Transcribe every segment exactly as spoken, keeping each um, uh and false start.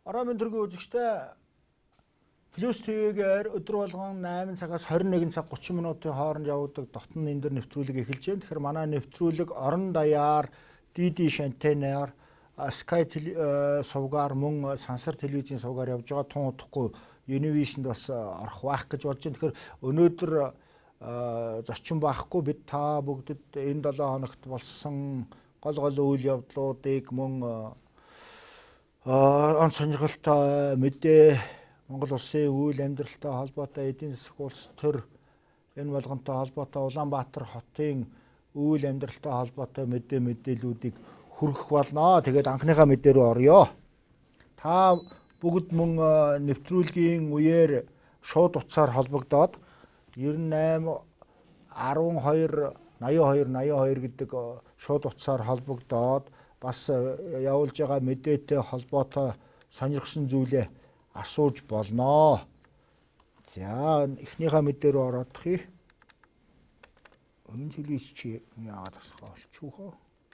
Оройн төргийн үзэгчтэй Плюс ТV-гээр өдөр болгон найман цагаас хорин нэгэн цаг гучин минутын хооронд явагддаг дотн энэ дөр нэвтрүүлэг эхэлж байна. Тэгэхээр манай нэвтрүүлэг орон даяар ди диш антенаар Sky сувгаар мөн сансар телевизийн сувгаар явж байгаа тун удахгүй Univision-д бас орох байх гэж болж байна. Тэгэхээр өнөөдөр зочин байхгүй бид та бүгдэд энэ долоо хоногт болсон гол гол үйл явдлуудыг мөн он сонирхолтой мэдээ Монгол улсын үйл амьдралтай холбоотой эдийн засаг улс төр энэ болгонтой холбоотой Улаанбаатар хотын үйл амьдралтай холбоотой мэдээ мэдээллүүдийг хүргэх болно. Тэгээд анхныхаа мэдээ рүү орё. Та бүгд мөн нэвтрүүлгийн үеэр шууд утсаар холбогдоод девять арван хоёр наяа хоёр наяа хоёр гэдэг шууд утсаар холбогдоод бас явуулж байгаа мэдээтэй холбоотой сонирхсан зүйлээ асууж болно. За эхнийхээ мэдээ рүү ороодохъя. Энэ телевиз чи яагаад асах болчихвоо.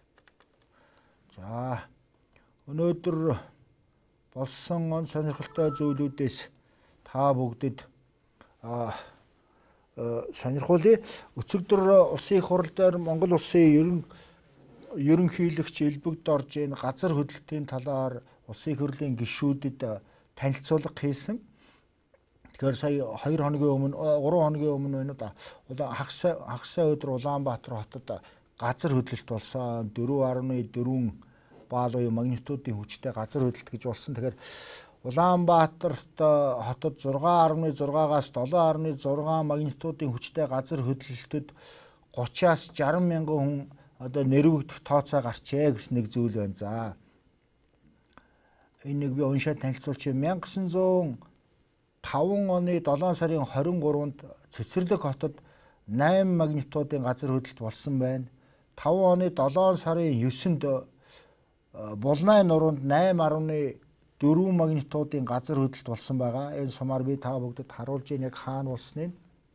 За өнөөдөр болсон он сонирхолтой зүйлүүдээс та бүгдэд а сонирхуулъя. Өцөгдөр улсын их хурал дээр Монгол улсын ерөн ерөнхийлөгч элбэгд орж ийн газар хөдлөлтийн талаар улсын их хурлын гишүүдэд танилцуулга хийсэн. Тэгэхээр сая хоёр хоногийн өмнө гурван хоногийн өмнө байна да. Хагас хагасаа өдөр Улаанбаатар хотод газар хөдлөлт болсон. дөрвөн арван дөрвөн баалуй магнитудын хүчтэй газар хөдлөлт гэж болсон. Тэгэхээр Улаанбаатарт хотод зургаан арван зургаагаас долоон арван зургаан магнитудын хүчтэй газар хөдлөлтөд гучаас жаран мянган хүн одоо нэрвэгдэх тооцоо гарчээ гэсэн нэг зүйл байна. За энийг би уншаад танилцуулчих. мянга девятьсот и таван оны долоон сарын хорин гурванд Цэцэрлэг хотод восемь магнитудын газар хөдлөлт болсон байна. таван оны долоон сарын девятьнд Булнай нуруунд восемь арван дөрвөн магнитудын газар хөдлөлт болсон байгаа. Энэ сумаар би та бүгдэд харуулж ийн яг хаана болсныг.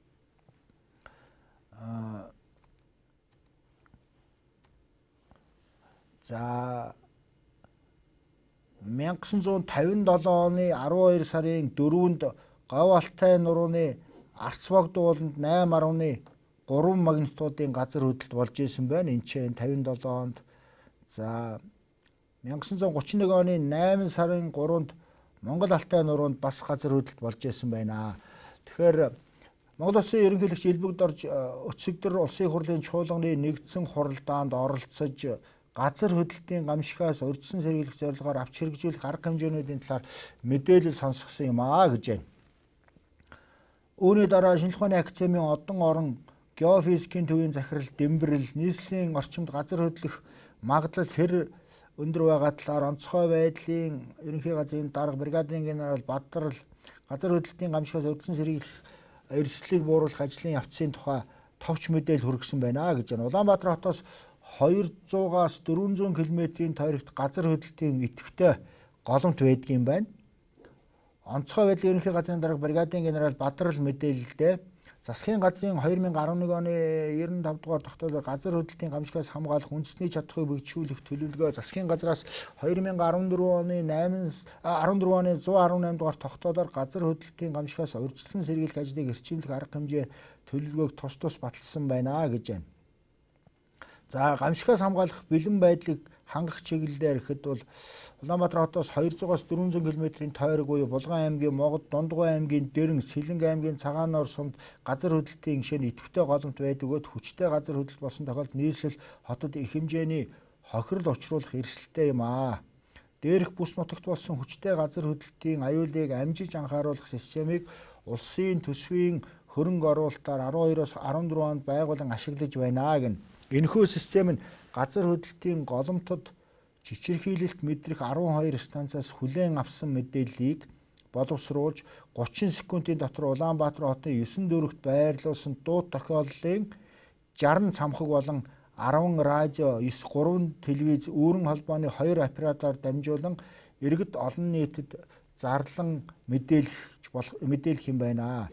Аа За мянга девятьсот и тавьж седем оны арван хоёр сарын дөрвөнд Говь Алтай нурууны Арцбогд ууланд восемь арван три магнитудын газар хөдлөлт болж исэн байна. Энд чинь тавьж седем онд. За мянга девятьсот и тридцать один оны найман сарын гурванд Монгол Алтай нуруунд бас газар хөдлөлт болж исэн байна. Тэгэхээр Монгол улсын ерөнхийлөгч элбэгд орж өцөгдөр улсын хурлын чуулганы нэгдсэн хуралдаанд оролцож газар хөдлөлтийн гамшигаас урьдчилан сэргийлэх зорилгоор авч хэрэгжүүлэх арга хэмжээнүүдийн талаар мэдээлэл сонсгосон юм аа гэж байна. Үүний дараа шинжлэх ухааны академийн одон орон геофизикийн төвийн захирал Дэмбэрэл нийслэлийн орчимд газар хөдлөх магадлал хэр өндөр байгаа талаар онцгой байдлын ерөнхий газрын дарга бригадын генерал Бадрал газар хөдлөлтийн гамшигаас урьдчилан сэргийлэх эрсдлийг бууруулах ажлын явцын тухай товч мэдээлэл хүргэсэн байна гэж байна. Улаанбаатар хотоос двухсотаас дөрвөн зуун км-ийн тойрогт газар хөдлөлтийн идэвхтэй голомт байдгийн байна. Онцгой байдлын ерөнхий газрын дарга бригадын генерал Бадрал мэдээлэлдээ засгийн газрын две тысячи eleven оны девяносто пять дугаар тогтоолоор газар хөдлөлтийн гамшигаас хамгаалах үндэсний чадхыг бэхжүүлэх төлөвлөгөө засгийн газраас две тысячи fourteen оны eight fourteen оны one eighty-eight дугаар тогтоолоор газар хөдлөлтийн гамшигаас урьдчилан сэргийлэх ажлыг эрчимлэх арга хэмжээ төлөвлөгөөг тус тус баталсан байна гэж байна. За гамшигаас хамгаалах бэлэн байдлыг хангах чиглэлээр ихэд бол Улаанбаатар хотоос двухсотоос дөрвөн зуун км-ийн тойрог буюу Булган аймгийн Могод, Дундгой аймгийн Дэрэн, Сэлэнг аймгийн Цагаанор сумд газар хөдлөлтийн гишээнд идэвхтэй голомт байдаг бөгөөд хүчтэй газар хөдлөлт болсон тохиолдолд нийслэл хотод их хэмжээний хохирол учруулах эрсдэлтэй юм аа. Дээрх бүс нутагт болсон хүчтэй газар хөдлөлтийн аюулыг амжиж анхааруулах системийг улсын төсвийн хөрөнгө оруулалтаар twelve-оос fourteen онд байгуулан ашиглаж байна гэнэ. Энэхүү систем нь газар хөдлөлтийн голомтод чичирхийлэлт мэдрэх twelve станцаас хүлээн авсан мэдээллийг боловсруулж thirty секундын дотор Улаанбаатар хотын nine дүүрэгт байрлуулсан дууд тохиоллын sixty цамхаг болон ten радио, nine гурван телевиз, үүрэн холбооны two оператороор дамжуулан иргэд олон нийтэд зарлан мэдээлэх мэдээлэх юм байна.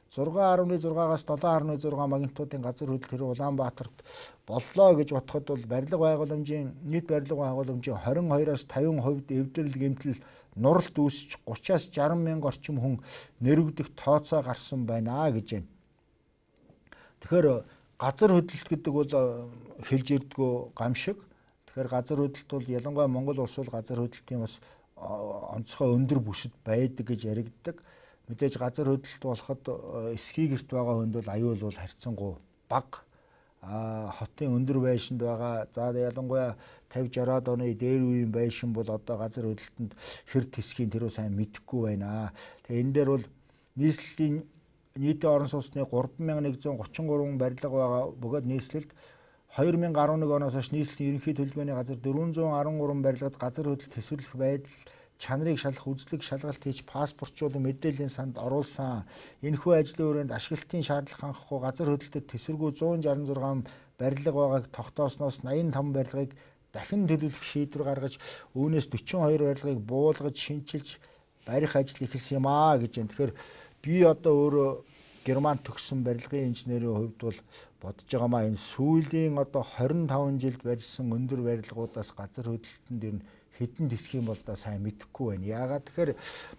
зураг гаруй зургаас долоо гаруй зураг магнитуудын газар хөдлөлт тэр Улаанбаатарт боллоо гэж бодоход бол барилга байгууламжийн нийт барилга байгууламжийн хорин хоёроос тавин хувьд эвдрэл гэмтэл нуралт үүсч гучаас жаран мянга орчим хүн нэрвэгдэх тооцоо гарсан байна гэж байна. Тэгэхээр газар хөдлөлт гэдэг бол хэлж ирдгүү гамшиг. Тэгэхээр газар хөдлөлт бол ялангуяа Монгол улс бол газар хөдлөлтийн бас онцгой өндөр бүсэд байдаг гэж яригддаг. Мэдээж газар хөдлөлт болоход эсхий гэрт байгаа хүнд бол аюул бол харьцангуй бага. А хотын өндөр байшинд байгаа за ялангуяа тавь жараад оны дээр үеийн байшин бол одоо газар хөдлөлтөнд хэр тисхийн тэрөө сайн мэдэхгүй байна. Тэгээ энэ дээр бол нийслэлийн нийтийн орон сууцны гурван мянган нэгдүгээр гучин гурван барилга байгаа. Бөгөөд нийслэлд хоёр мянга арван нэг оноос хойш нийслэлийн ерөнхий төлөвлөгөөний газар дөрвөн зуун арван гурван барилгад газар хөдлөлт төсвөрлөх байдал чанарыг шалгах үзлэг шалгалт хийж паспортчуулан мэдээллийн санд оруулсан. Энэхүү ажлын хүрээнд ашиглалтын шаардлага хангахгүй газар хөдлөлтөд төсвөргүй зуун жаран зургаан барилга байгааг тогтоосноос наян таван барилгыг дахин төлөвлөх шийдвэр гаргаж үүнээс дөрвөн хоёр барилгыг буулгаж шинчилж барих ажил эхэлсэн юм аа гэж байна. Тэгэхээр би одоо өөрөө Германд төгссөн барилгын инженерийн хувьд бол бодож байгаамаа энэ сүүлийн одоо хорин таван жилд барьсан өндөр барилгуудаас газар хөдлөлтөнд ер нь хэдэн тисэх юм бол да сайн мэдэхгүй байна. Яагаад тэгэхээр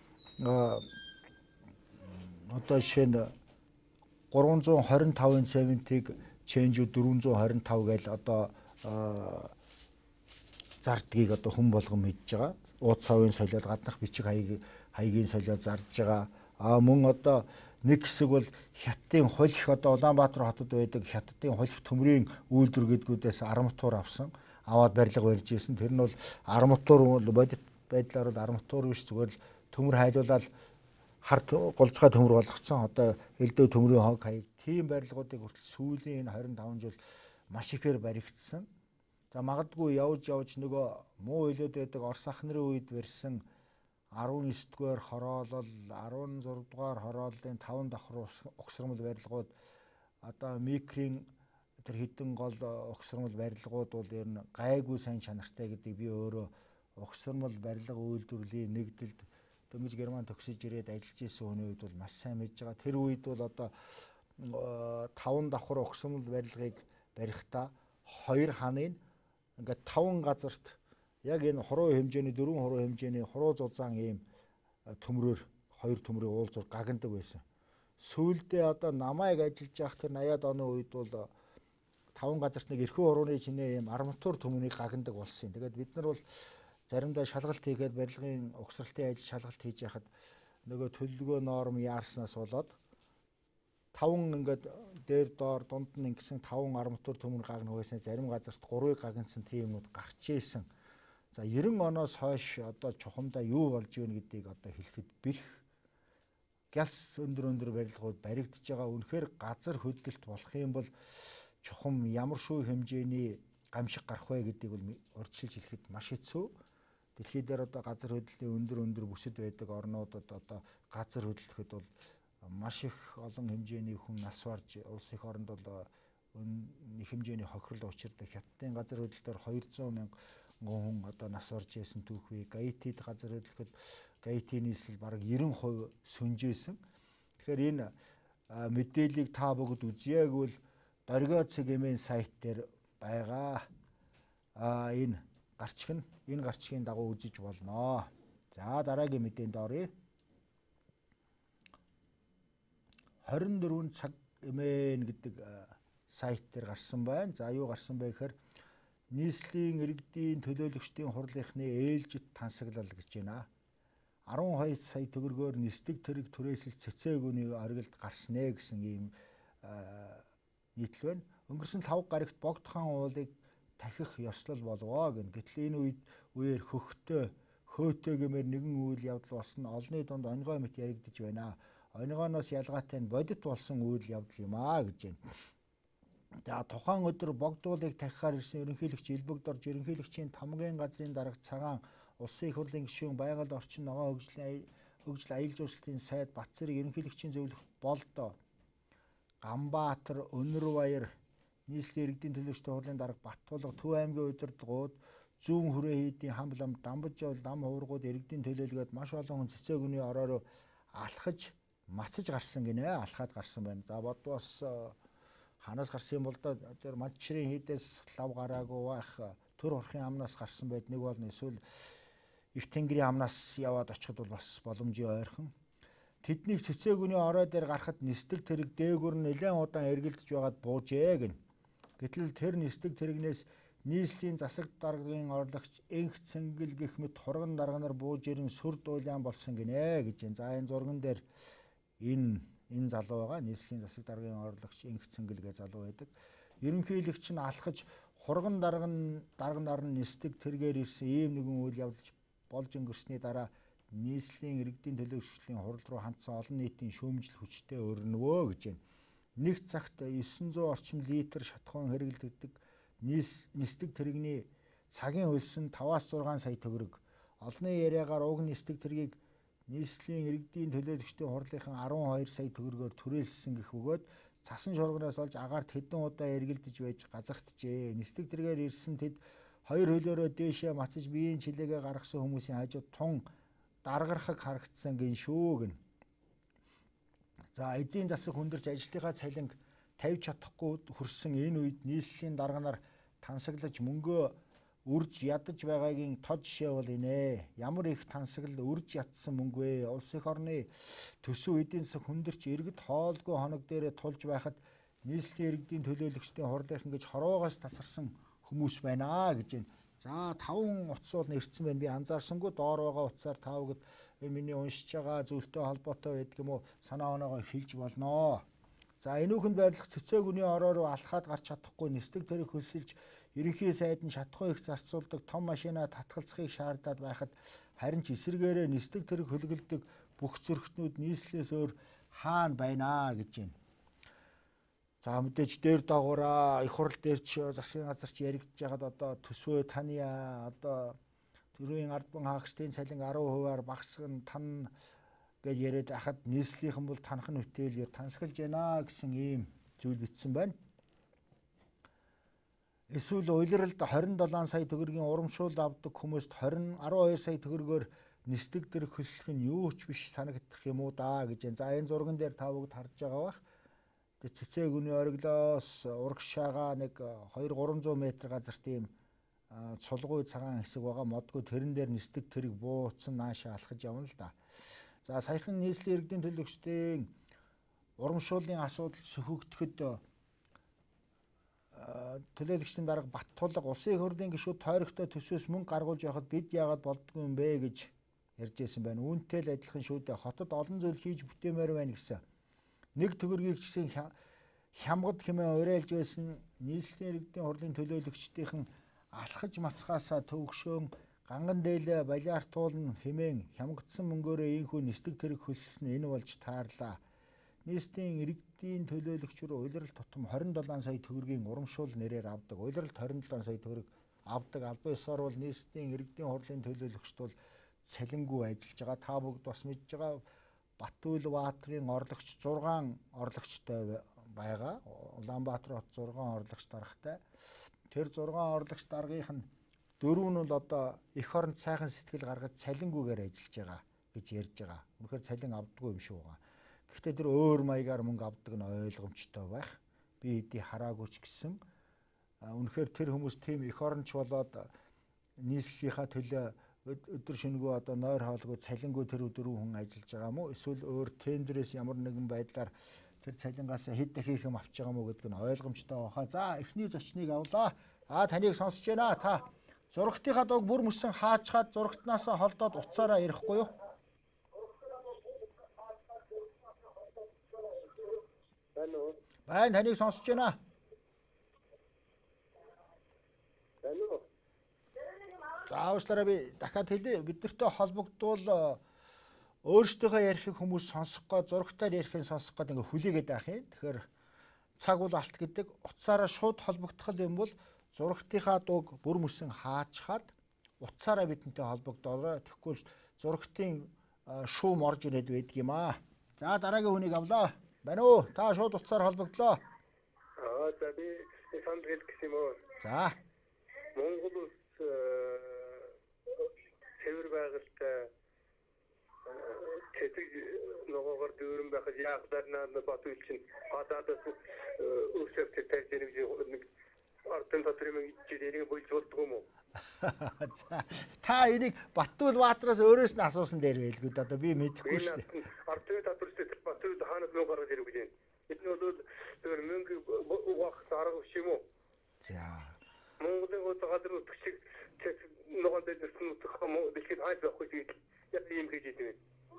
одоо жишээ нь гурван зуун хорин тавын цементийг ченжүү дөрвөн зуун хорин тав гээл одоо зардгийг одоо хүн болгон мэдж байгаа. Ууц савын солиод гаднах бичиг хаяг хаягийн солиод зарж байгаа. А мөн одоо нэг хэсэг бол хятадын хулих одоо Улаанбаатар хотод байдаг хятадын хулих төмрийн үйлдвэргэдгүүдээс арматур авсан. Аваад барилга барьж ирсэн. Тэр нь бол арматур бол бодит байдлаар бол арматур биш зүгээр л төмөр хайлуулаад харт голцгой төмөр болгоцсон. Одоо элдв төмрийн хог хаяг тийм барилгуудыг хүртэл сүүлийн энэ хорин таван жил маш ихээр баригдсан. За магадгүй явж явж нөгөө муу хилээд байдаг Орос ах нарын үед барьсан арван ёс дугаар хороолол арван зураг дугаар хорооллын таван давхар угсармал барилгууд одоо микрийн тэр хідэн гол угсармал барилгууд бол ер нь гайгүй сайн чанартай гэдэг би өөрөө угсармал барилга үйлдвэрлэлийн нэгдэлд дөнгөж Герман төгсөж ирээд ажиллаж исэн хүний үед бол маш сайн мэдж байгаа. Тэр үед бол одоо таван давхар угсармал барилгыг барихдаа хоёр ханыг ингээд таван газарт яг энэ хуруу хэмжээний дөрвөн хуруу хэмжээний хуруу зузаан ийм төмрөөр хоёр төмрийн уулзуур гагнадаг байсан. Сүүлдээ одоо намайг ажиллаж явах тэр наяад оны үед бол таван газарт нэг эрхүү хурууны чинээ ийм арматур төмрийг гагнадаг болсон юм. Тэгээд бид нар бол заримдаа шалгалт хийгээд барилгын угсралтын ажил шалгалт хийж яхад нөгөө төлөвлөгөө норм яарснаас болоод таван ингээд дээр доор дунд нь ингэсэн таван арматур төмөр гагнах байсан. Зарим газарт гурвыг гагнсан тийм юмуд гарч ийсэн. За девяносто оноос хойш одоо чухамдаа юу болж ийн гэдгийг одоо хэлэхэд бэрх гялс өндөр өндөр барилгууд баригдаж байгаа. Үнэхээр газар хөдлөлт болох юм бол чухам ямар шүү хэмжээний гамшиг гарах вэ гэдгийг бол урьдчилж хэлэхэд маш хэцүү. Дэлхий дээр одоо газар хөдлөлийн өндөр өндөр бүсэд байдаг орнуудад одоо газар хөдлөхөд бол маш их олон хэмжээний хүн нас барж улс их оронд бол их хэмжээний хохирол учирдаг. Хятадын газар хөдлөлтөөр двести мянга хүн одоо нас барж байсан түүхүй. Гаитид газар хөдлөхөд Гаити нийслэл бараг девяносто хувь сүнжээсэн. Тэгэхээр энэ мэдээллийг та бүгд үзье гэвэл Доргой цэгийн сайт дээр байгаа. А энэ гарчиг нь энэ гарчгийн дагуу үзэж болно. За дараагийн мэдээнд оръё. двадцать четыре цаг эмээн гэдэг сайт дээр гарсан байна. За юу гарсан бэ гэхээр нийслэлийн иргэдийн төлөөлөгчдийн хурлынхны ээлжит тансаглал гэж байна. арван хоёр сая төгрөгөөр нислэг тэрэг түрээсэл цэцээгүүний оргилд гарснэ гэсэн ийм нийтлэл байна. Өнгөрсөн тавг гарагт Богдхан уулыг тахих ёслол болвоо гэн. Гэтэл энэ үед үеэр хөхтөө хөөтөө гэмээр нэгэн үйл явдал болсон олны дунд оньгой мэт яригдж байна. Оньгооноос ялгаатай нь бодит болсон үйл явдал юм аа гэж байна. За тухайн өдөр Богдуулыг тахихаар ирсэн ерөнхийлөгч Элбэгд орж ерөнхийлөгчийн тамгын газрын дарга цагаан улсын их хурлын гишүүн байгаль орчин ногоон хөгжлийн хөгжил аялал жуулчлалын сайд Батцэрэг ерөнхийлөгчийн зөвлөх Болдоо Ганбаатар Өнөрбаяр нийслэлийн иргэдийн төлөөлөгчдийн хурлын дарга Баттулга Төв аймгийн удирдлагууд зүүн хүрээ хийдийн хамблам Дамбажол дам хуургууд иргэдийн төлөөлөгөөд маш олон хүн цэцээгүний ороор алхаж мацаж гарсан гинэ, алхаад гарсан байна. За бодвол бас ханаас гарсан юм бол тэр мадчрын хідээс лав гараагүй байх төр орхын амнаас гарсан байд нэг бол эсвэл их тэнгэрийн амнаас яваад очиход бол бас боломжийн ойрхон. Тэднийг цэцээгүний орой дээр гарахад нисдэг тэрэг дээгүр нь нэлээд удаан эргэлдэж байгаад буужээ гин. Гэтэл тэр нисдэг тэрэгнээс нийслэлийн засаг даргын орлогч энх цэнгэл гэх мэт хурган дарганаар бууж ирэн сүр дуулаан болсон гинэ гэж байна. За энэ зурган дээр энэ энэ залуу байгаа. Нийслэлийн засаг даргын орлогч энх цэнгэл гэж залуу байдаг. Ерөнхийлөгч нь алхаж хурган дарган дарганаар нь нисдэг тэргээр ирсэн ийм нэгэн үйл явдал болж өнгөрсний дараа нийслэлийн иргэдийн төлөөлөгчдийн хурал руу хандсан олон нийтийн шүүмжил хүчтэй өрнөвөө гэж байна. Нэг цагт девять сотен орчим литр шатахуун хэрэглэгддэг нисдэг тэрэгний цагийн хөлс нь таваас зургаан сая төгрөг. Олонний яриагаар уг нисдэг тэргийг нийслэлийн иргэдийн төлөөлөгчдийн хурлынхан арван хоёр сая төгрөгөөр түрээлсэн гэх бөгөөд цасан шуурганаас олж агаарт хэдэн удаа эргэлдэж байж газагтжээ. Нисдэг тэргээр ирсэн тэд хоёр хөлөөрөө дээшээ мацаж биеийн чилээгээ гаргасан хүмүүсийн хажууд тун даргархаг харагдсан гин шүү гин. За эзэн засаг хүндэрч ажлынхаа цалинг тавьж чадахгүй хүрсэн энэ үед нийслэлийн дарганаар тансаглаж мөнгөө үрж ядаж байгаагийн тод жишээ бол инэ. Ямар их тансаглал үрж ядсан мөнгө вэ? Улс их орны төсөв эдийн засаг хүндэрч иргэд хоолгүй хоног дээрээ тулж байхад нийслэлийн иргэдийн төлөөлөгчдийн хурлынхан гэж хороогоос тасарсан хүмүүс байна гэж байна. За таван утас бол нэрсэн байна. Би анзаарсангүй доор байгаа утсаар тавгад миний уншиж байгаа зүйлтэй холбоотой байдаг юм уу? Санаа оноогоо хэлж болноо. За энүүхэнд байрлах цэцээгүний орой руу алхаад гарч чадахгүй нисдэг тэрэг хөлсөлж ерөнхий сайд нь шатахгүй их зарцуулдаг том машина татгалзахыг шаардаад байхад харин ч эсэргээрээ нисдэг тэрэг хөлгөлдөг бүх зөрчнүүд нийслэлээс өөр хаана байна гэж байна. За мэдээж дээр дагуураа их хурл дээр ч засгийн газар ч яригдж байгаад одоо төсвөө таны одоо төрийн ардбан хаагчдын цалин арван хувиар багасган тань гэж яриад ахад нийслэлийнхэн бол танах нь үтэл тансаглаж байна гэсэн ийм зүйл бичсэн байна. Эсвэл улиралд хорин долоон сая төгрөгийн урамшуул авдаг хүмүүст арван хоёр сая төгрөгөөр нисдэг дэрэг хөслөх нь юу ч биш санагдах юм уу да гэж байна. За энэ зурган дээр та бүгд харж байгаа бах. Цэцээгүний ориглоос урагшаага нэг хоёр гурамзуу метр газар тийм цулгуй цагаан хэсэг байгаа. Модгүй тэрэн дээр нисдэг тэрэг бууцсан наашаа алхаж явна л да. За саяхан нийслэлийн иргэдийн төлөөлөгчдийн урамшууллын асуудал сөхөгдөхөд төлөөлөгчдийн дарга Баттулга улсын их хурлын гишүүд тойрогтой төсвөөс мөнгө гаргуулж явахад бид яагаад болдгүй юм бэ гэж ярьж байсан байна. Үүнтэй л адилхан шүү дээ. Хотод олон зүйл хийж бүтээмээр байна гэсэн. Нэг төгрөгийг ч гэсэн хямгад хэмээн уриалж байсан нийслэлийн иргэдийн хурлын төлөөлөгчдийнхэн алхаж мацхаасаа төвөгшөөн ганган дээлээ балиартуулна хэмээн хямгдсан мөнгөөрөө ийхүү нисдэг тэрэг хөлсөн энэ болж таарлаа. Нийслэлийн иргэдийн төлөөлөгч рүү улиралд тутам хорин долоон сая төгрөгийн урамшуул нэрээр авдаг. Улиралд хорин долоон сая төгрөг авдаг. Албан ёсоор бол нийслэлийн иргэдийн хурлын төлөөлөгчд бол цалингүй ажиллаж байгаа. Та бүгд бас мэдж байгаа. Батүлбаатрын орлогч зургаан орлогчтой байгаа. Улаанбаатар хот зургаан орлогч даргатай. Тэр зургаан орлогч даргийнх нь дөрөв нь бол одоо эх оронд сайхан сэтгэл гаргаж цалингүйгээр ажиллаж байгаа гэж ярьж байгаа. Үнэхээр цалин авдаггүй юм шиг байгаа. Гэхдээ тэр өөр маягаар мөнгө авдаг нь ойлгомжтой байх. Би хэдий хараагүй ч гэсэн үнэхээр тэр хүмүүс тийм эх оронч болоод нийслэлийнхаа төлөө өдөр шөнөгүй одоо нойр хоолгүй цалингүй тэр дөрөв хүн ажиллаж байгаа мó эсвэл өөр тендерээс ямар нэгэн байдлаар тэр цалингаас хэд дахин юм авч байгаа мó гэдэг нь ойлгомжтой баха. За эхний зочныг авлаа. А таныг сонсож байна. Та зурагтынхаа дог бүр мөсөн хаачгаад зурагтнаас холдоод уцаараа ирэхгүй юу? Байна уу? Байна, таныг сонсож байна. Байна уу? За уучлаарай би дахиад хэлье. Биднэртэй холбогдвол өөрсдийнхөө ярихыг хүмүүс сонсохгүй зурагтаар ярихыг сонсох гээд ингээ хүлээгээд байх юм. Тэгэхээр цаг бол алт гэдэг. Утсаараа шууд холбогдох юм бол зурагтынхаа дуг бүр мөсөн хаачхаад утсаараа бидэнтэй холбогдоорой. Тэгэхгүй зурагтын шуум орж ирээд байдаг юм аа. За дараагийн хүнийг авлаа. Байна уу? Та шууд утсаар холбогдлоо. Аа за би Стефан Гэл гэсэн юм уу? За. Монгол улс цэвэр байгальтай цэцэг ногоогоор дүүрэн байхад яагадарнаа батуул чинь гадаадас өсөв тэртэж нэг артын дотрын ижидэрийг болж болдгоо юм уу? За та энийг Баттуул Баатараас өөрөөс нь асуусан дээр байлгүй одоо би мэдэхгүй шүү дээ. Артын дотрын Баттуул хаанаас нөө гаргаж ирэх гэж. Энэ бол тэр мөнгө угаах арга биш юм уу? За. Монголын газар утгчиг ногоон дээр нүцэх юм уу? Дэлхийд хайж байхгүй тийм яг юм хийж идэв.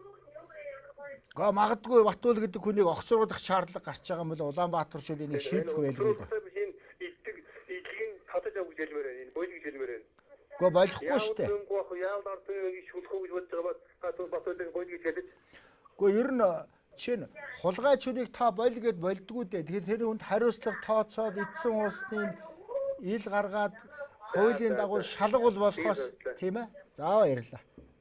Га магадгүй Баттуул гэдэг хүнийг огцруулах шаардлага гарч байгаа юм бол Улаанбаатарчууд энийг шийдэх байлгүй дээ. Хатаж авч хэлмээр байна. Энэ боёг хэлмээр байна. Гэхдээ болохгүй шүү дээ. Яавал ардын нэг шүлхөө гэж бодож байгаа хатуу батуулын боёг хэлэж. Гэхдээ ер нь жишээ нь хулгайчдыг та боль гэд болдгоо дээ. Тэгэхээр тэр хүнд хариуцлага тооцоод эдсэн улсны ил гаргаад хуулийн дагуу шалгал болохоос тийм ээ. За баярлалаа.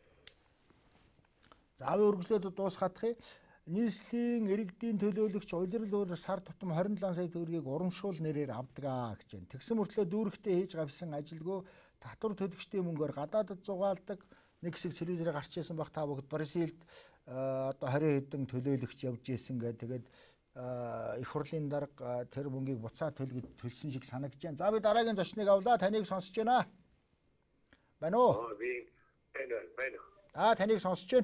Заавын үргэлжлээд дуусгах юм. Нийслэлийн иргэдийн төлөөлөгч улирал сар тутам хорин долоон сая төгрөгийг урамшуул нэрээр авдаг гэж байна. Тэгсэн мөртлөө дүүрэгтээ хийж гавьсан ажилгүй татвар төлөгчдийн мөнгөөр гадаадд зугаалдаг нэг хэсэг телевизээр гарч ирсэн баг та бүгд Бразилд одоо хорин хэдэн төлөөлөгч явж ирсэн гэдэг. Тэгээд их хурлын дарга тэр мөнгийг буцаа төлгөд төлсөн шиг санагдаж байна. За би дараагийн зочныг авлаа. Таныг сонсож байна. Байна уу? Аа би энэ байна. Аа таныг сонсож байна.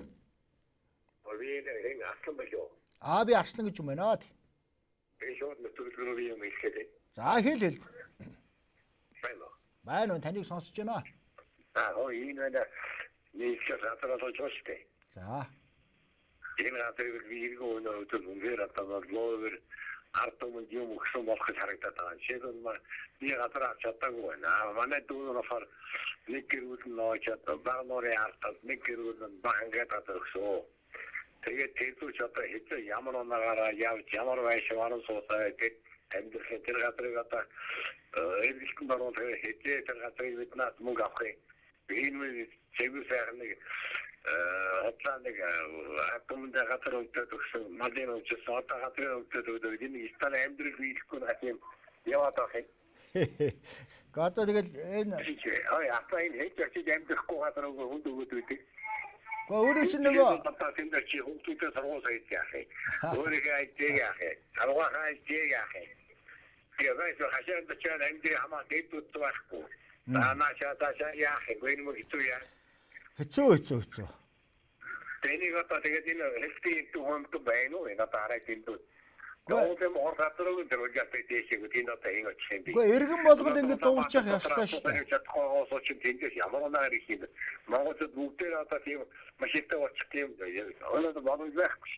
Аа би Арслан гэж юм байна. Би шууд нэвтрүүлгээр юм хэлэхэд. За хэл хэл. Байна. Байна уу таныг сонсож байна. Аа оо энэ байна. Нэг ч хатараа сонсчихтэй. За. Энэ хатарыг виргөө нөөдөр үнээр атагаар лоовер артом юм өгсөн болох гэж харагдаад байгаа. Жишээлбэл би хатараа чадаагүй байна. Манай дүүнээр фар нэг гэрүүл нөөж багнорын артад нэг гэрүүл бангаад өгсөн. Тэгээд тэрүүч одоо хэзээ ямар оногаараа явж ямар байшаар суусаа гэдэг амьдрэх тэр газрыг одоо эвлэлтэн баруун тэгээ хэзээ тэр газрыг биднээс мөнгө авах юм. Энэ чиглэл сайхан нэг хотлаа нэг атомд газар өгдөг гэсэн малын өгчс одоо газрын өгдөг өгдөг энэ стан амьдрэх хийхгүй нэг юм яваад байгаа юм. Гото тэгэл энэ ой апа энэ heç ч амьдрахгүй газар өгөө хүнд өгөөд өгдөг. Гэхдээ өөрөө чинь нөгөө одоо тэндэр чи хүүхдүүдээ сургууль хийж яах юм. Өөрийгөө ажиг яах юм. Арваа ажиг яах юм. Тэгээд хашаанд ч энэ хамаа дэдүүд байхгүй. Танаша таша яах юм. Энэ мөр хэцүү яа. Хэцүү хэцүү хэцүү. Тэнийг одоо тэгээд энэ хэлтийн тухайд байна уу? Энэ дараа дэдүүд. Гэхдээ мөр хатрог дээр үгтэй дэшиг энэ одоо ингэ очих юм би. Гэхдээ эргэн болгол ингэ дуугарч явах ёстой шүү дээ. Чадхоос ч тэндээс ямар оноор их юм. Монголд бүгдээр одоо тийм машинтай очих юм. Өнөөдөр бодож байхгүй.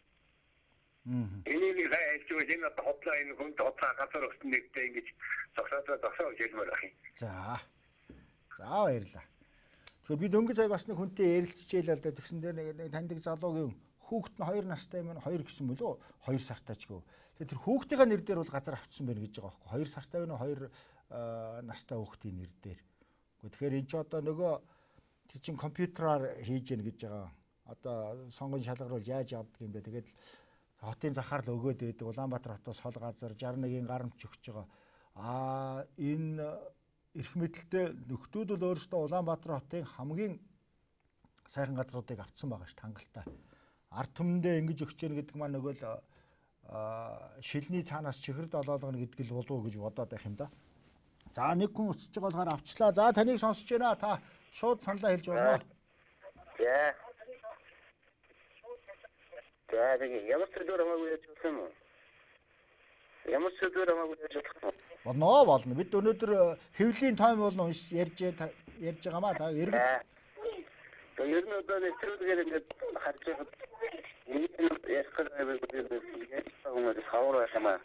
Мм. Энийг хайж өгч энэ одоо хотлоо энэ хүнд хотлоо газар өгсөн нэгтэй ингэж зогсоодоо зогсоо гэж хэлмээр байна. За. За баярлаа. Тэгэхээр бид өнгө сая бас нэг хүнтэй ярилцчихъя л да. Тэгсэн дээр нэг таньдаг залуугийн хүүхэд нь хоёр настай юм, хоёр гэсэн мөлөө хоёр сартай ч гэв. Тэгэхээр тэр хүүхдийн нэр дээр бол газар авчихсан байна гэж байгаа байхгүй. хоёр сартай байна уу, хоёр настай хүүхдийн нэр дээр. Тэгэхээр энэ ч одоо нөгөө тэр чин компьютераар хийж гэнэ гэж байгаа. Одоо сонгон шалгаруулж яаж явдаг юм бэ? Тэгээд хотын захаар л өгөөд байдаг. Улаанбаатар хотоос хол газар шестнадцать нэг гарамж өгч байгаа. Аа энэ эрх мэдэлтэй нөхдүүд бол өөрсдөө Улаанбаатар хотын хамгийн сайхан газруудыг авцсан байгаа ш тангалтай. Ард түмэндээ ингэж өгч яах гэдэг маань нөгөө л шилний цаанаас чихэр долоолгоно гэдэг л болов уу гэж бодоод байх юм да. За нэг хүн уцаж байгаа болохоор авчлаа. За таныг сонсож байна. Та шууд саналаа хэлж болно. За. За тэгээ ямар ч зүйл хамаагүй яж болсон юм. Ямар ч зүйл хамаагүй яж болсон. Болно болно. Бид өнөөдөр хэвлийн тайм болно ярьж ярьж байгаамаа. Та эргэж. Тэр нь одоо нэвтрүүлгээр ингээд харж байхад энэ ясгал аваад хүмүүс хавар байхмаа.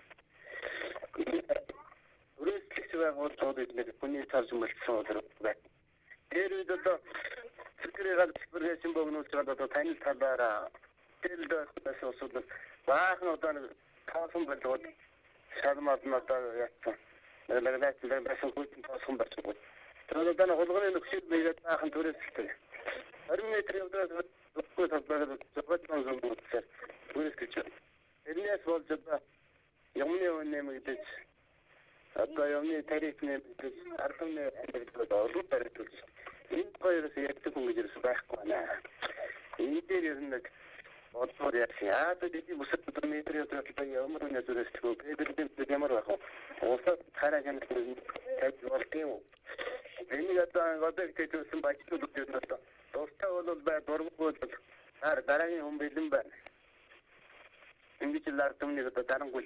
Үргэлжлэж байгаа бол тэгээд хүний тарж мэлсэн өдөр байна. Тэр үед одоо фикрээр фикрээсэн богнуулж байгаа одоо тань талаараа тэрдээс осод баахан одоо таасан болоод шалмаад надад яатсан. Нэлээд нэлээд басан гүйцэн таасан болсон. Тэр одоо хулганы нөхцөл нэгэд баахан төрөөсөлтэй. Харин метр явдаад өгөхгүй талбайд зөвхөн зөнгөсөн үргэлжлэж байна. Тэрнээс болж одоо юмны үнэмэгдэж одоо юмны тариф нэмэгдэж ардны амьдралд олон баримтуулж энэ хоёроос ярьдаг хүн гэж байсан байхгүй байна. Энэ дээр ер нь Одоо яа тэгээд бүсэд метр одоо ямар нэг зүйлс төгөө бид ямар байх вэ? Усад хараа гэнэ тэгээд болтын уу? Энийг одоо одоо тэгсэн бачнууд гэдэг нь тустай бол бай дургуул хар дараагийн хүн бэлэн байна. Ингэж л ард түмнийг одоо дарангуул.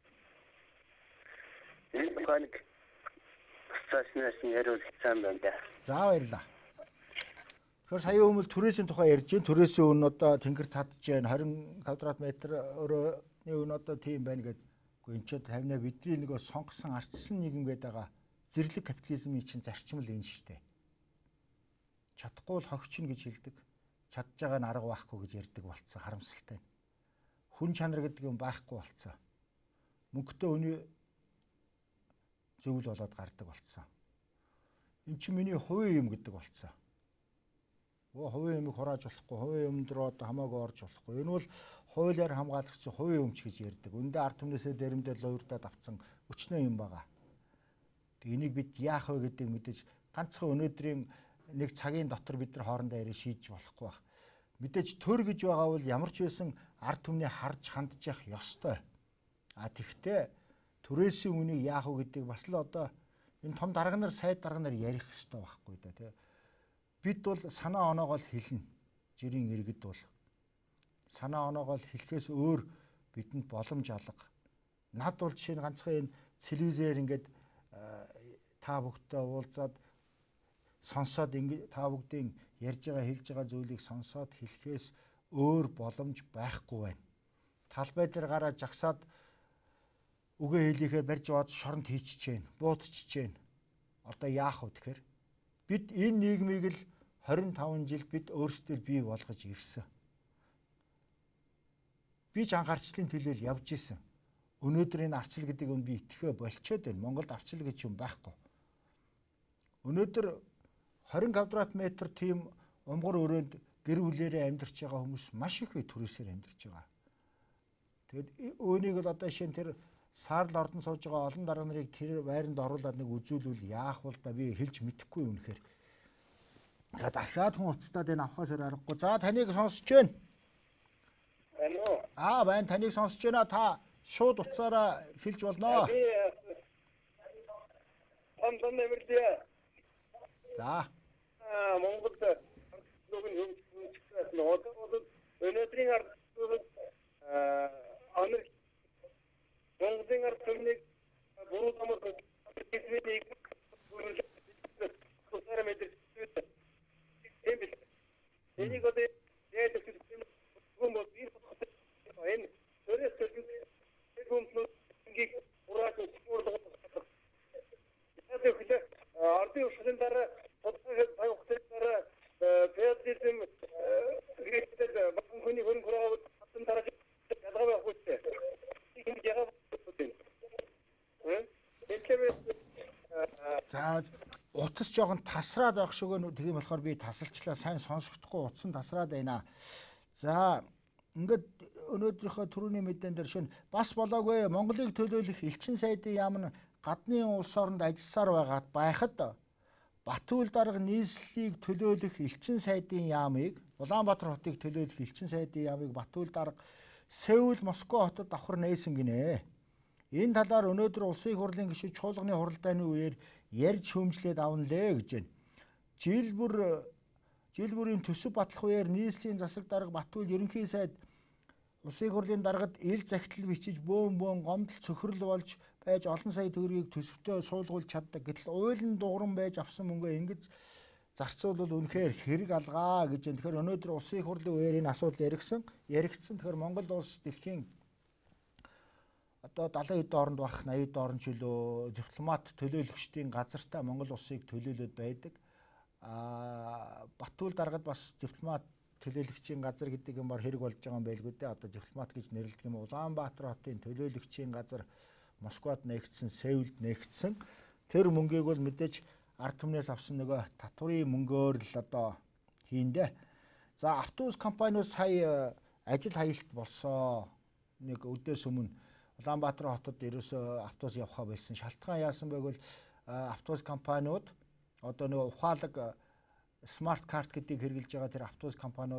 Энэ ханик сташнаас яриул сайн байна. За баярлаа. Тэгэхээр сая өмнө түрээсийн тухай ярьж байна. Түрээсийн өн одоо тэнгэр татж байна. двадцать квадрат метр өрөөний өн одоо тийм байна гэдэг. Гэхдээ энэ ч тавина бидний нөгөө сонгосон ардчсан нийгэм гэдэг байгаа. Зэрлэг капитализмын чинь зарчим л энэ шүү дээ. Чадахгүй бол хогчин гэж хэлдэг. Чадж байгаа нь арга байхгүй гэж ярьдаг болцсон харамсалтай. Хүн чанар гэдэг юм байхгүй болцсон. Мөнгөтэй хүний зөвл болоод гардаг болцсон. Эн чинь миний хувийн юм гэдэг болцсон. Оо хувийн юмыг хурааж болохгүй, хувийн юм дээр одоо хамаагүй орж болохгүй. Энэ бол хуулиар хамгаалагдсан хувийн өмч гэж ярьдаг. Үндэ ард түмнээсээ дэрэмдэл уурдаад авцсан өчнөө юм байгаа. Тэг энийг бид яах вэ гэдэг мэдээж ганцхан өнөөдрийн нэг цагийн дотор бид нар хоорондоо яриж шийдэж болохгүй байх. Мэдээж төр гэж байгаа бол ямар ч байсан ард түмний харж хандж явах ёстой. А тэгвэл түрээсийн үнийг яах вэ гэдэг бас л одоо энэ том дарга нар сайд дарга нар ярих ёстой байхгүй да тий. Бид бол санаа оноогоо л хэлнэ. Жирийн иргэд бол санаа оноогоо л хэлэхээс өөр бидэнд боломж алга. Над бол жишээ нь ганцхан энэ телевизээр ингээд та бүхтэй уулзаад сонсоод ингэ та бүгдийн ярьж байгаа хэлж байгаа зүйлийг сонсоод хэлэхээс өөр боломж байхгүй байна. Талбай дээр гараад жагсаад үгээ хэлихээ барьж аваад шоронд хийчихэж байна. Буутчихэж байна. Одоо яах вэ тэгэхээр? Бид энэ нийгмийг л двадцать пять жил бид өөрсдөө бий болгож ирсэн. Би ч анхаарчлалын төлөөл явж исэн. Өнөөдөр энэ арчил гэдэг нь би итгэхэ болчиход байна. Монголд арчил гэж юм байхгүй. Өнөөдөр двадцать квадрат метр тийм умгар өрөөнд гэр бүлээрээ амьдарч байгаа хүмүүс маш их бай түрээсээр амьдарч байгаа. Тэгэд өөнийг л одоо шинэ тэр саарл ордон сууж байгаа олон дарга нарыг тэр байранд оруулаад нэг үзүүлвэл яах вэ да би хэлж мэдэхгүй юм үнэхээр. Дахиад хүн уцтаад энэ авахаас аргагүй. За таныг сонсож байна. Алло. Аа байна таныг сонсож байна. Та шууд уцаараа хэлж болно. Антон нэмэрдээ. За. Аа Монголд зөвхөн хөвчсөн одоо өнөөдрийн ард аа Америк Монголын ард түмнийг буруу томор хэлбэрийг тусаар мэдэрч энийг одоо яаж ч юм бол би энэ төрөөс төрөлд хүмүүнийг ураад спорт яг л ардын уушгийн дараа тодорхой хугацааны дараа федерализм гэрээтэй банкны хөрөнгө оруулалт хатан дараа ялгаа байхгүй ч энэ яг За утас жоохон тасраад байх шиг нь тийм болохоор би тасалчлаа сайн сонсохдохгүй утсан тасраад байна. За ингээд өнөөдрийнхөө түрүүний мэдэн дээр шин бас болоогүй Монголыг төлөөлөх элчин сайдын яам нь гадны улс оронд ажилласаар байгаад байхад Батүйл дарга нийслэлийг төлөөлөх элчин сайдын яамыг Улаанбаатар хотыг төлөөлөх элчин сайдын яамыг Батүйл дарга Сеул Москва хотод давхар нээсэн гинэ. Энэ талаар өнөөдөр улсын хурлын гишүүд чуулганы хуралдааны үеэр ярьж хөмжлээд авна лээ гэж байна. Жил бүр жил бүрийн төсөв батлах үеэр нийслэлийн засаг дарга Батүйл ерөнхий сайд улсын хурлын даргад ил захидал бичиж бөөн бөөн гомдол цөхрөл болж байж олон сая төгрөгийг төсөвтөө суулгуулж чаддаг. Гэтэл уйлан дууран байж авсан мөнгөө ингэж зарцуулбал үнэхээр хэрэг алгаа гэж байна. Тэгэхээр өнөөдөр улсын хурлын үеэр энэ асуудал яригдсан, яригдсан. Тэгэхээр Монгол улс дэлхийн одоо далайн эд оронд бах аяд орон чөлөө дипломат төлөөлөгчдийн газартаа Монгол улсыг төлөөлөд байдаг. Аа Батүйл даргад бас дипломат төлөөлөгчийн газар гэдэг юм бар хэрэг болж байгаа юм байлгүй дээ. Одоо дипломат гэж нэрлэдэг юм. Улаанбаатар хотын төлөөлөгчийн газар Москвад нээгдсэн, Сеулд нээгдсэн. Тэр мөнгийг бол мэдээж ард түмнээс авсан нөгөө татврын мөнгөөр л одоо хийндэ. За автобус компаниуд сая ажил хаялт болсон. Нэг өдөөс өмнө Улаанбаатар хотод ерөөсөө автобус явахаа болсон. Шалтгаан яасан байвал автобус компаниуд одоо нөгөө ухаалаг смарт карт гэдгийг хэрэгжилж байгаа тэр автобус компаниуд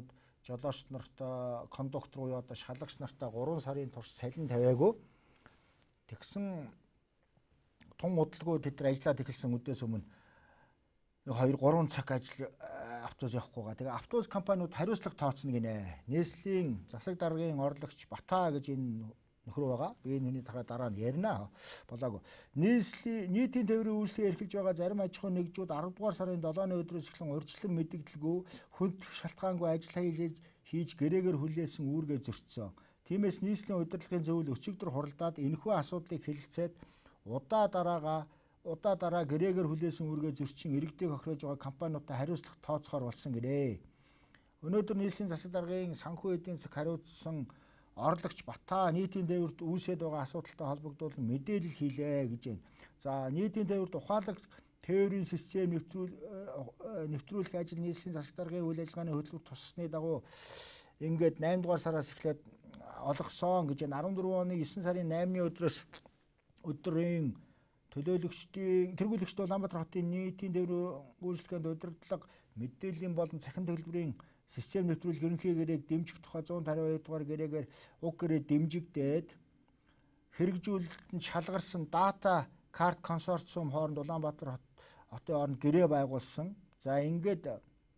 жолооч нартай, кондуктор буюу одоо шалгач нартай гурван сарын турш салин тавиагүй. Тэгсэн тун удалгүй тэд нар ажиллаад эхэлсэн үдээс өмнө хоёр гурван цаг ажил автобус явахгүйгаа. Тэгээ автобус компаниуд хариуцлага тооцно гинэ. Нийслэлийн засаг даргын орлогч Бата гэж энэ нөхөр байгаа. Би энэ хүний дараа нь ярина. Болоогүй. Нийслэлийн нийтийн тээврийн үйлчлэгээ эрхэлж байгаа зарим аж ахуйн нэгжүүд арав дугаар сарын долооны өдрөөс эхлэн урьдчилан мэдэгдэлгүй хүнд шалтгаангүй ажил хийж хийж гэрээгээр хүлээсэн үүргээ зөрчсөн. Тиймээс нийслэлийн удирдлагын зөвлөл өчигдөр хуралдаад энэхүү асуудлыг хэлэлцээд удаа дараагаа удаа дараа гэрээгээр хүлээсэн үүргээ зөрчин иргэдэг охирож байгаа компаниудад хариуцлага тооцохоор болсон гинэ. Өнөөдөр нийслэлийн засаг даргын санхүү эдийн засаг хариуцсан орлогч Бата нийтийн тээврт үүсээд байгаа асуудалтай холбогдуулан мэдээлэл хийлээ гэж байна. За нийтийн тээврт ухаалаг тээврийн систем нэвтрүүлэх ажил нийслэлийн засаг даргын үйл ажиллагааны хөтөлбөр туссны дагуу ингээд найман дугаар сараас эхлээд олгосон гэж байна. арван дөрвөн оны есөн сарын наймны өдрөөс өдрийн төлөөлөгчдийн тэргүүлэгчд Улаанбаатар хотын нийтийн тээврийн үйлчлэгээнд удирдлага мэдээллийн болон цахим төлбөрийн систем нэвтрүүлэх ерөнхий гэрээг дэмжих тухай зуун тариу хоёр дугаар гэрээгээр уг гэрээ дэмжигдээд хэрэгжүүлэлтэнд шалгарсан дата карт консорциум хооронд Улаанбаатар хотын хооронд гэрээ байгуулсан. За ингээд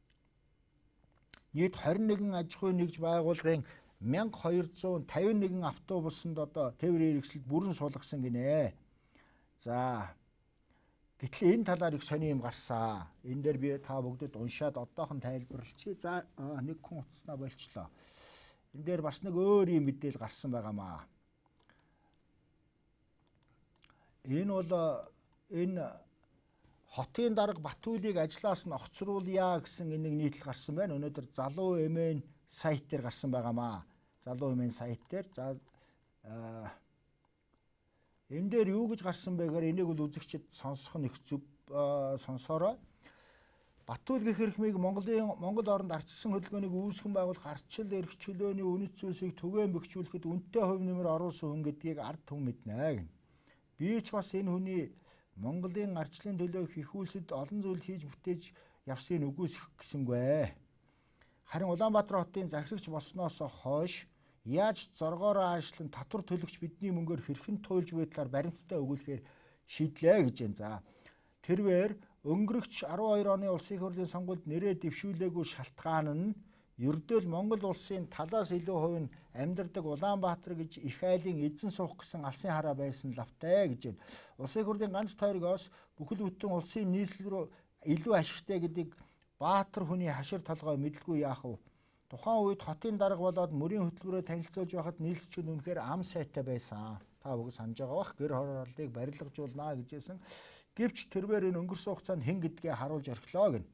нийт хорин нэгэн аж ахуйн нэгж байгууллагын мянга хоёр зуун тавин нэгэн автобусанд одоо тээврийн хэрэгсэлд бүрэн суулгасан гинэ. За гэтэл энэ талаар их сони юм гарсан. Энэ дээр би та бүгдэд уншаад одоохон тайлбарлалчи. За нэг хүн утаснаа болчлоо. Энэ дээр бас нэг өөр юм мэдээлэл гарсан байгаамаа. Энэ бол энэ хотын дарга Батүлийг ажлаас нь огцруулъя гэсэн энэ нэг нийтлэл гарсан байна. Өнөөдөр залуу эмээн сайт дээр гарсан байгаамаа. Залуу эмээн сайт дээр за энэ дээр юу гэж гарсан бэ гэхээр энийг бол үзэгчид сонсох нь их зүг сонсороо. Батүл гэх хэрхмийг Монголын Монгол оронд ардчилсан хөдөлгөөнийг үүсгэн байгуулах ардчил эрх чөлөөний үнэт зүйлсийг түгээн бэхжүүлэхэд үнэтэй хувь нэмэр оруулсан хүн гэдгийг ард түмэн мэднэ гэнэ. Би ч бас энэ хүний Монголын ардчлалын төлөө их үйлсэд олон зүйл хийж бүтээж явсыг үгүйсэх гэсэнгүй. Харин Улаанбаатар хотын захирагч болсноос хойш яаж зоргоороо аашлан татвар төлөгч бидний мөнгөөр хэрхэн туйлж буй талаар баримттай өгүүлэхээр шийдлээ гэж байна. За тэрвэр өнгөрөгч арван хоёр оны улсын хурлын сонгуульд нэрээ дэвшүүлээгүй шалтгаан нь ердөө Монгол улсын талаас илүү хувь нь амьдардаг Улаанбаатар гэж их айлын эзэн суух гэсэн алсын хараа байсан лавтай гэж байна. Улсын хурлын ганц тойрогоос бүхэл бүтэн улсын нийслэл рүү илүү ашигтай гэдгийг Баатар хүний хашир толгой мэдлгүй яах вэ? Тухайн үед хотын дарга болоод мөрийн хөтөлбөрөөр танилцуулж байхад нийслэлчүүд үнэхээр ам сайтай байсан. Та бүгд санаж байгаа бах гэр хорооллыг барилгажуулнаа гэжсэн. Гэвч тэрээр энэ өнгөрсөн хугацаанд хэн гэдгээ харуулж орхилоо гэнэ.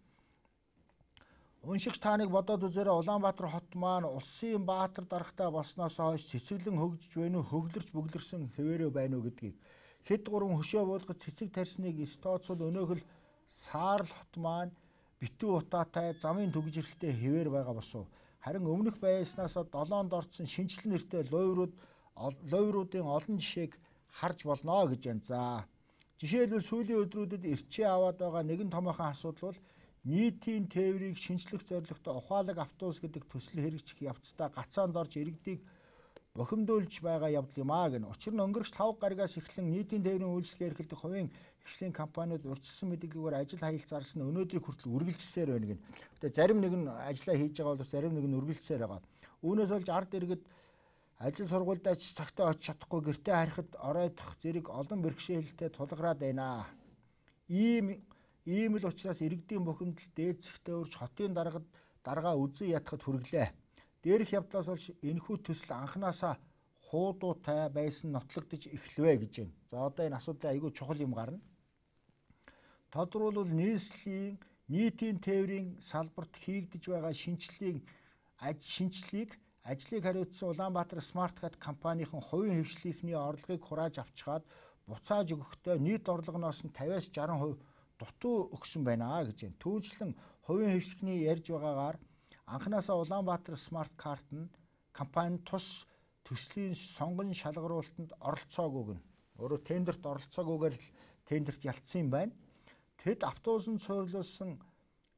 Уншигч та нэг бодоод үзээрэй. Улаанбаатар хот маань улсын баатар даргатай болсноос хойш цэцэглэн хөгжиж байна уу, хөглөрч бөглөрсөн хэвээрээ байна уу гэдгийг хэд гурван хөшөө буулгаж цэцэг тарсныг стооцвол өнөөхөл саарл хот маань битүү утаатай замын түгжрэлтэй хэвээр байгаа босуу. Харин өмнөх байснаас долоонд орсон шинжлэн нэртэй лойврууд лойвруудын олон жишээг харж болно гэж байна. За жишээлбэл сүүлийн өдрүүдэд эрчээ аваад байгаа нэгэн томоохон асуудал бол нийтийн тээврийг шинжлэх зорилготой ухаалаг автобус гэдэг төсөл хэрэгжих явцдаа гацаанд орж иргэдийг бохимдуулж байгаа явдал юм аа гэнэ. Учир нь өнгөрч тавга гаригаас эхлэн нийтийн тээврийн үйлчлэгээ эрхэлдэг хувийн хвшлийн компаниуд урьдчилсан мэдээллээр ажил хаялт зарсан өнөөдрийг хүртэл үргэлжилсээр байна гэнэ. Гэтэ зарим нэг нь ажиллаа хийж байгаа бол зарим нэг нь үргэлжилсээр байгаа. Үүнээс болж ард иргэд ажил сургуультай ч цагтаа очиж чадахгүй гэртээ харихад оройдох зэрэг олон бэрхшээлтэй тулгараад байна. Ийм ийм л учраас иргэдийн бохимдол дээд зэгтээ урьж хотын даргад даргаа үзэн ятахад хүргэлээ. Дээрх явдлаас болж энэхүү төсөл анханасаа хуудуутай байсан нотлогдож эхлэвэ гэж байна. За одоо энэ асуудлын айгүй чухал юм гарна. Тодорхойлбол нийслэлийн нийтийн тээврийн салбарт хийгдэж байгаа шинжилгээг аж шинжилгээг ажлыг хариуцсан Улаанбаатар Смарт-Кат компанийн хувийн хвшлийнхний орлогыг хурааж авчгаад буцааж өгөхдөө нийт орлогоноос нь тавиас жаран хувь дутуу өгсөн байна гэж байна. Түүнчлэн хувийн хвшлийнхний ярьж байгаагаар анханасаа Улаанбаатар Смарт-Карт нь компани тус төслийн сонгон шалгаруулалтанд оролцоогүйг нь өөрөөр тендерт оролцоогүйгээр тендерт ялцсан юм байна. Тэд автобусанд суйрлуулсан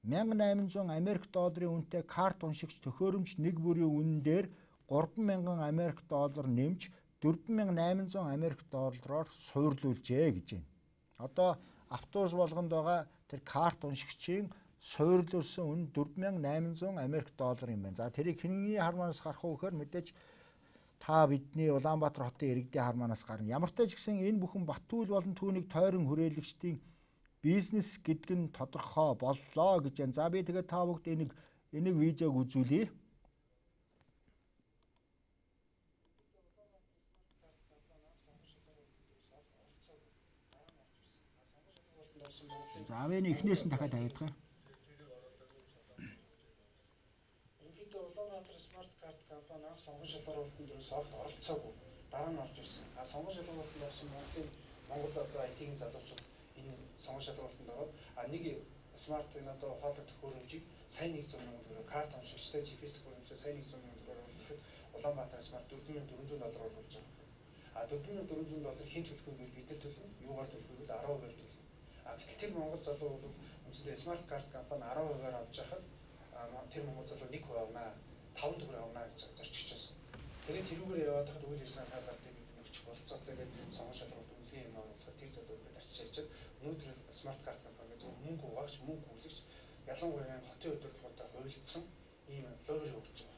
мянга найман зуун Америк долларын үнэтэй карт уншигч төхөөрөмж нэг бүрийн үнэн дээр гурван мянган Америк доллар нэмж дөрвөн мянга найман зуун Америк доллараар суурлуулжээ гэж байна. Одоо автобус болгонд байгаа тэр карт уншигчийн суурлуулсан үн дөрвөн мянга найман зуун Америк доллар юм байна. За тэрийг хинний харманаас гарах уу гэхээр мэдээж та бидний Улаанбаатар хотын иргэдийн харманаас гарна. Ямар ч ч гэсэн энэ бүхэн Батүйл болон түүнийг тойрон хүрээлэгчдийн бизнес гэдэг нь тодорхой боллоо гэж байна. За би тэгээд та бүгд энийг энийг видеог үзүүлье. За авийн эхнээс нь дахиад тавьдаг. Ингээд Улаанбаатар смарт карт компани анх сонгон шалгуулалтанд дөрөс оролцоогүй дараа нь орж ирсэн. А сонгон шалгуулалтанд орсон Монголын Монгол одоо ай ти-ийн залуучууд энэ сонгон шалгуулалтанд ороод а нэг смарт энэ одоо хоолой төхөөрөмжийг сайн нэг зуун мянган төгрөг карт уншигчтай жи пи эс төхөөрөмжтэй сайн нэг зуун мянган төгрөг оруулахад Улаанбаатар смарт дөрвөн мянган дөрвөн зуун доллар оруулж байгаа. А дөрвөн мянган дөрвөн зуун доллар хэн төлөх вэ бид нар төлнө. Юугаар төлөх вэ гэвэл арван хувиар төлнө. А гэтэл тэр Монгол залуучууд үндсэндээ смарт карт компани арван хувиар авч яхад тэр Монгол залуу нэг хувь авнаа таван төгрөг авнаа гэж зорчиж байсан. Тэгээд тэрүүгээр яваад хахад үйл ажиллагаа хазаалтыг бид нөхч болцоотой гэдэг сонгон шалгуулалт үнэлгээ юм оруулахад тэр залууг арчиж чад өнөөдөр смарт карт компани гэж мөнгө угаач мөнгө хүлэгч ялангуяа хотын өдөртгүүдэд хувилдсан ийм логик өгч байгаа.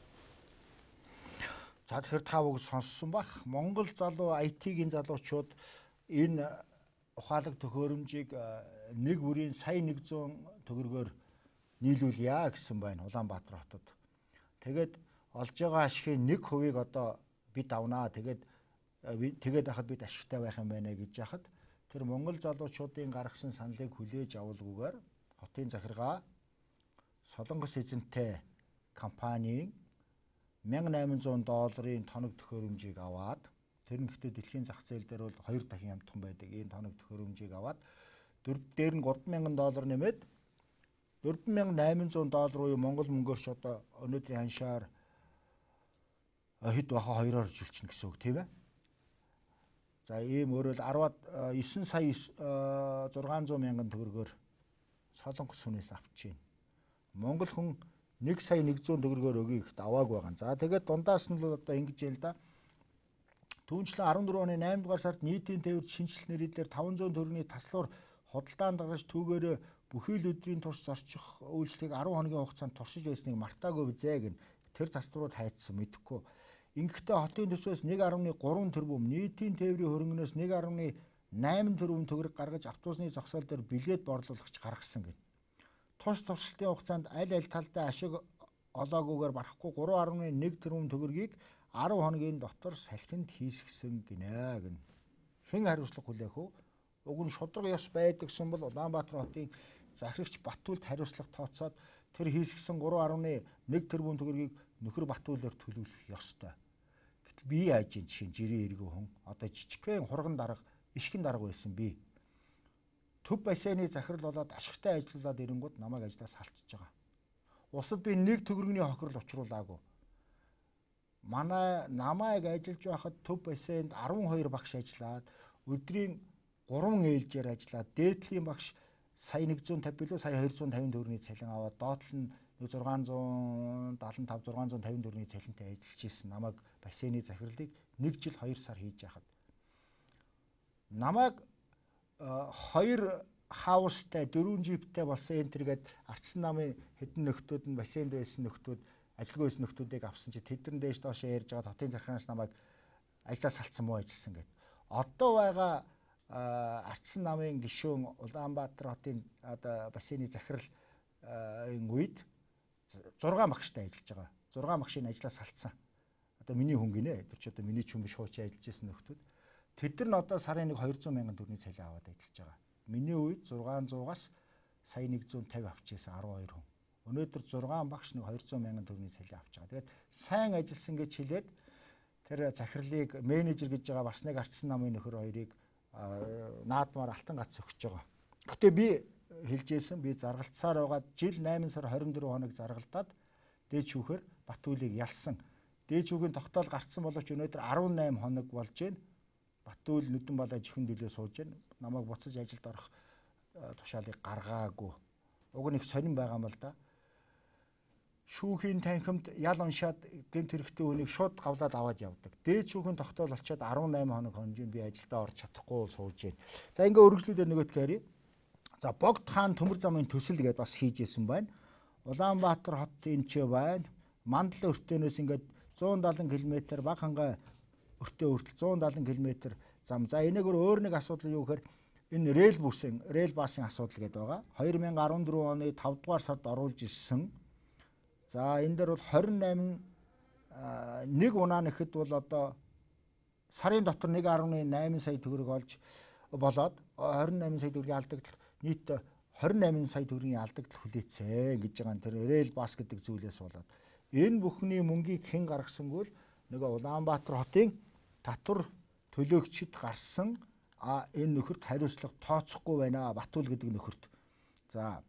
За тэгэхээр та бүгд сонссон бах. Монгол залуу ай ти-ийн залуучууд энэ ухаалаг төхөөрөмжийг нэг бүрийн сая нэг зуун төгрөгөөр нийлүүлъя гэсэн байна Улаанбаатар хотод. Тэгээд олж байгаа ашигын нэг хувийг одоо бид авнаа. Тэгээд тэгээд хахад бид ашигтай байх юм байна гэж яхад тэр Монгол залуучуудын гаргасан саналыг хүлээж авалгүйгээр хотын захиргаа Солонгос эзэнтэй компанийн мянга найман зуун долларын тоног төхөөрөмжийг аваад тэр нь гэхдээ дэлхийн зах зээл дээр бол хоёр дахин хямдхан байдаг. Энэ тоног төхөөрөмжийг аваад дөрв дээр нь гурван мянган доллар нэмээд дөрвөн мянга найман зуун доллар уу Монгол мөнгөөр ч одоо өнөөдрийн ханшаар хэд баха хоёроор жилчнэ гэсэн үг тийм ээ. За ийм өөрөөр арваад девять сая зургаан зуун мянган төгрөгөөр Солонгос хүнээс авч байна. Монгол хүн нэг сая нэг зуун төгрөгөөр өгье гэхэд авааг байгаа. За тэгээд дундаас нь л одоо ингэж юм л да. Түүнчлэн арван дөрвөн оны найман дугаар сард нийтийн тээврт шинжилт нэрээр таван зуун төгрөгийн таслуур худалдаанд гаргаж түүгээрээ бүхий л өдрийн турш зорчих үйлчлэгийг арван хоногийн хугацаанд туршиж байсныг мартаагүй бизээ гэн тэр таслуур хайцсан мэдэхгүй. Ингэхдээ хотын төсвөөс нэг гаруй гурван тэрбум нийтийн тээврийн хөрөнгөнөөс нэг гаруй найман тэрбум төгрөг гаргаж автобусны зогсоол дээр билет борлуулагч гаргасан гэн. Тус туршилтын хугацаанд аль аль талдаа ашиг олоогүйгээр барахгүй гурван гаруй нэг тэрбум төгрөгийг арван хоногийн дотор салхинд хийсгсэн гинэ гэн. Хэн хариуцлага хүлээх вэ? Уг нь шудраг ёс байдагсан бол Улаанбаатар хотын захирагч Батүйлд хариуцлага тооцоод тэр хийсгсэн гурван гаруй нэг тэрбум төгрөгийг нөхөр Батүйлээр төлөвлөх ёстой. Гэтэл би яаж юм жишээ жирийн эргүү хүн одоо жижигхэн хурган дарга ишгэн дарга байсан би. Төв бассейны захирал болоод ашигтай ажиллаулаад ирэнгүүд намайг ажлаас салчиж байгаа. Усад би нэг төгрөгийн хохирол учруулаагүй. Манай намайг ажиллаж байхад төв бассейнд арван хоёр багш ажиллаад өдрийн гурван ээлжээр ажиллаад дээдлийн багш сая нэг зуун тавь билүү сая хоёр зуун тавин төгрөгийн цалин аваад доотлол нь зургаан зуун даалан тав зургаан зуун тавин төгрөгийн цалинтай ажиллаж ирсэн намайг бассейны захирлыг нэг жил хоёр сар хийж яхад намайг хоёр хаустай дөрвөн жиптэй болсон энэ төргээд Ардсан намын хэдэн нөхдүүд нь бассейнд байсан нөхдүүд ажилгүй байсан нөхдүүдийг авсан чи тэдэн дээш доошоо ярьж байгаа хотын захираас намайг ажлаа салцсан муу ажилласан гэд. Одоо байгаа Ардсан намын гишүүн Улаанбаатар хотын одоо бассейны захиралын үед зургаан багштай ажиллаж байгаа. зургаан багшийн ажлаа салцсан. Одоо миний хүн гинэ. Тэр ч одоо миний ч хүн биш хуучин ажиллаж байсан нөхдүүд. Тэд нар одоо сарын нэг хоёр зуун мянган төгрөгийн цалин аваад ажиллаж байгаа. Миний үед зургаан зуугаас сая нэг зуун тавь авч ирсэн арван хоёр хүн. Өнөөдөр зургаан багш нэг хоёр зуун мянган төгрөгийн цалин авч байгаа. Тэгээд сайн ажилласан гэж хэлээд тэр захирлыг менежер гэж байгаа бас нэг Ардсан намын нөхөр хоёрыг наадмаар алтан гац өгч байгаа. Гэхдээ би хэлжсэн би заргалцсаар байгаа жил найман сар хорин дөрвөн хоног заргалдаад дээд шүүхээр Батүйлыг ялсан. Дээд шүүхийн тогтоол гарцсан боловч өнөөдөр арван найман хоног болж байна. Батүйл нүдэн балай чихэн дөлөө сууж байна. Намайг буцаж ажилд орох тушаалыг гаргаагүй. уг нэг сонирн байгаа юм л да. Шүүхийн танхимд ял уншаад гэмт хэрэгтэй хүнийг шууд гавлаад аваад явдаг. Дээд шүүхийн тогтоол олцоод арван найман хоног хонжин би ажилдаа орж чадахгүй сууж байна. За ингээ өргөжлүүдээ нөгөөдгөө харъя. За Богд хаан төмөр замын төсөл гэдээ бас хийжсэн байна. Улаанбаатар хот энэ ч байна. Мандал өртөөнөөс ингээд зуун даалан км баг хангай өртөө хүртэл зуун даалан км зам. За энэгээр өөр нэг асуудал юу гэхээр энэ рэл бусын, рэл баасын асуудал гэдэг байгаа. две тысячи дөрвөн оны тавд дугаар сард оруулж ирсэн. За энэ дээр бол двадцать восемь нэг унаа нэхэд бол одоо сарын дотор one point eight сая төгрөг олж болоод двадцать восемь сая төгрөгийн алдагдал нийт двадцать восемь сая төгрөгийн алдагдал хүлээцээ гэж байгаа. Тэр рэл бас гэдэг зүйлээс болоод энэ бүхний мөнгийг хэн гаргасангүй л нөгөө Улаанбаатар хотын татвар төлөөгчд гарсан а энэ нөхөрт хариуцлага тооцохгүй байна. Батуул гэдэг нөхөрт. За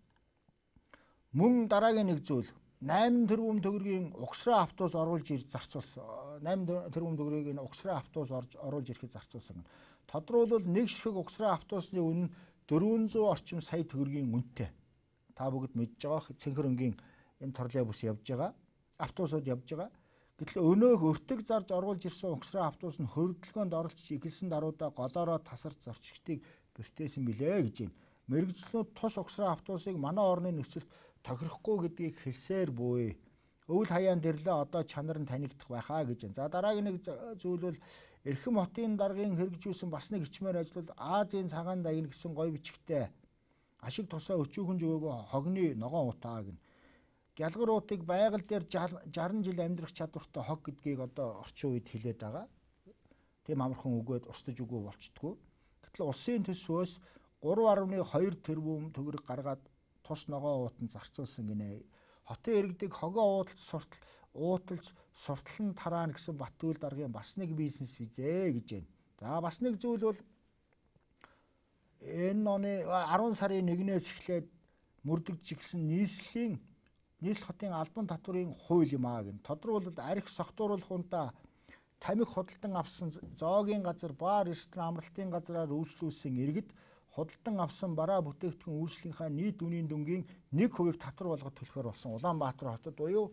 мөн дараагийн нэг зүйл eight тэрбум төгрөгийн угсраа автобус оруулж ирж зарцуулсан. eight тэрбум төгрөгийн угсраа автобус орж оруулж ирэхэд зарцуулсан. Тодорхойлбол нэг ширхэг угсраа автобусны үнэ дөрвөн зуун орчим сая төгрөгийн үнэтэй. Та бүгд мэдж байгаа цэнхэр өнгийн энэ троллейбус явж байгаа. Автобусууд явж байгаа. Гэтэл өнөөх өртөг зарж оруулж ирсэн угсраа автобус нь хөрөлдгөөнд оролцож ихэлсэн даруйдаа голоороо тасарч зорчигчдыг бэртээсэн билээ гэж байна. Мэргэжлүүд тус угсраа автобусыг манай орны нөхцөлд тохирохгүй гэдгийг хэлсээр буй. Өвөл хаяан дэрлээ одоо чанар нь танигдах байхаа гэж байна. За дараагийн нэг зүйл бол Эрхэм хотын даргын хэрэгжүүлсэн бас нэг хичмээр ажил бол Азийн цагаан дагна гэсэн гой бичгтэй ашиг тусаа өчүүхэн зүгөөгөө хогны ногоон утаа гэн. Гялгаруудыг байгаль дээр шестьдесят жил амьдрах чадвартай хог гэдгийг одоо орчин үед хэлээд байгаа. Тийм амархан үгээд устж үгүй болчтгүй. Гэтэл улсын төсвөөс three point two тэрбум төгрөг гаргаад тус ногоо уутанд зарцуулсан гинэ. Хотын иргэдэг хогоо уудалж суртал уудалж сурталн тараана гэсэн Батүл даргын бас нэг бизнес бизээ гэж байна. За бас нэг зүйл бол энэ оны ten сарын нэгнээс эхлээд мөрдөгдөж эхэлсэн нийслэлийн нийслэл хотын албан татврын хууль юм аа гэн. Тодорхойлбол арх согтууруулах унтаа тамхи худалдан авсан зоогийн газар, баар, ресторан, амралтын газраар үйлчлүүлсэн иргэд худалдан авсан бараа бүтээгдэхүүн үйлчлэлийнхаа нийт үнийн дүнгийн нэг хувийг татвар болгож төлөхөр болсон. Улаанбаатар хотод буюу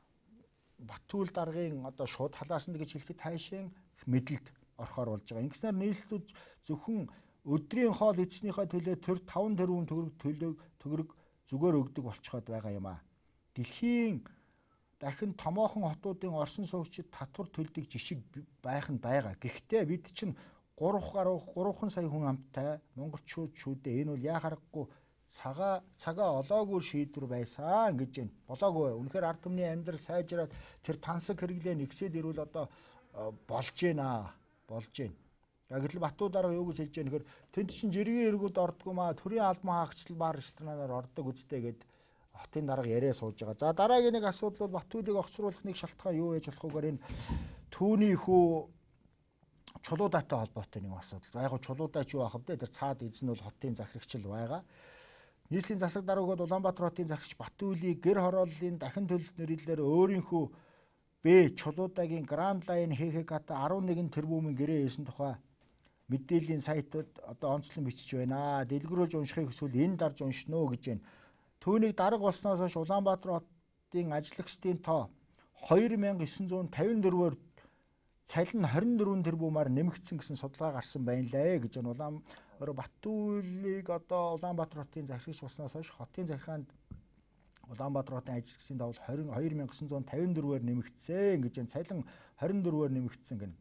Батүл даргын одоо шууд халаасан гэж хэлэхэд хайшин мэдлэлд орохоор болж байгаа. Ингэснээр нийслэлүүд зөвхөн өдрийн хоол эзснийхээ төлөө тэр five тэрбум төгрөг төлөв төгрөг зүгээр өгдөг болчиход байгаа юм аа. Дэлхийн дахин томоохон хотуудын орсон суугчид татвар төлдөг жишг байх нь байгаа. Гэхдээ бид чинь three гаруй three сая хүн амттай монголчууд шүүдээ энэ бол яа харахгүй цагаа цагаа олоогүй шийдвэр байсан гэж байна. Болоогүй. Үнэхээр ард түмний амьдрал сайжраад тэр тансаг хэрэглээ нэгсээд ирвэл одоо болж гинэ болж гин. Яг л Батуу дарга юу гэж хэлж байгаа нөхөр тэнд чинь жирийн эргүүд ордгоо маа төрийн албан хаагчлал бар ресторанаар ордог үстэй гэд хотын дарга яриа сууж байгаа. За дараагийн нэг асуудал бол Батуулыг огцруулах нэг шалтгаан юу ээж болохгүйгээр энэ түүний хүү чулуудаатай холбоотой нэг асуудал. За яг чулуудаа ч юу ах вэ? Тэр цаад эзэн бол хотын захирагч л байгаа. Нийслэлийн засаг даргууд Улаанбаатар хотын захирагч Батуулийг гэр хорооллын дахин төлөлт нэрэлээр өөрийнхөө Б чулуудагийн Grand Line ХХК-та eleven тэрбумын гэрээ хийсэн тухай мэдээллийн сайтууд одоо онцлон бичиж байна. Дэлгэрүүлж уншихыг хүсвэл энэ дарж уншно гэж байна. Түүнийг дарга болсноос хойш Улаанбаатар хотын ажиллагчдын тоо two thousand nine hundred fifty-four-оор цалин twenty-four тэрбумаар нэмэгдсэн гэсэн судалгаа гарсан байна лээ гэж байна. Улаанбаатар Батуулыг одоо Улаанбаатар хотын захирагч болсноос хойш хотын захиргаанд Улаанбаатар хотын ажилчдын давал two thousand nine hundred fifty-four-оор нэмэгдсэн гэж байна. Цалин twenty-four-оор нэмэгдсэн гэнэ.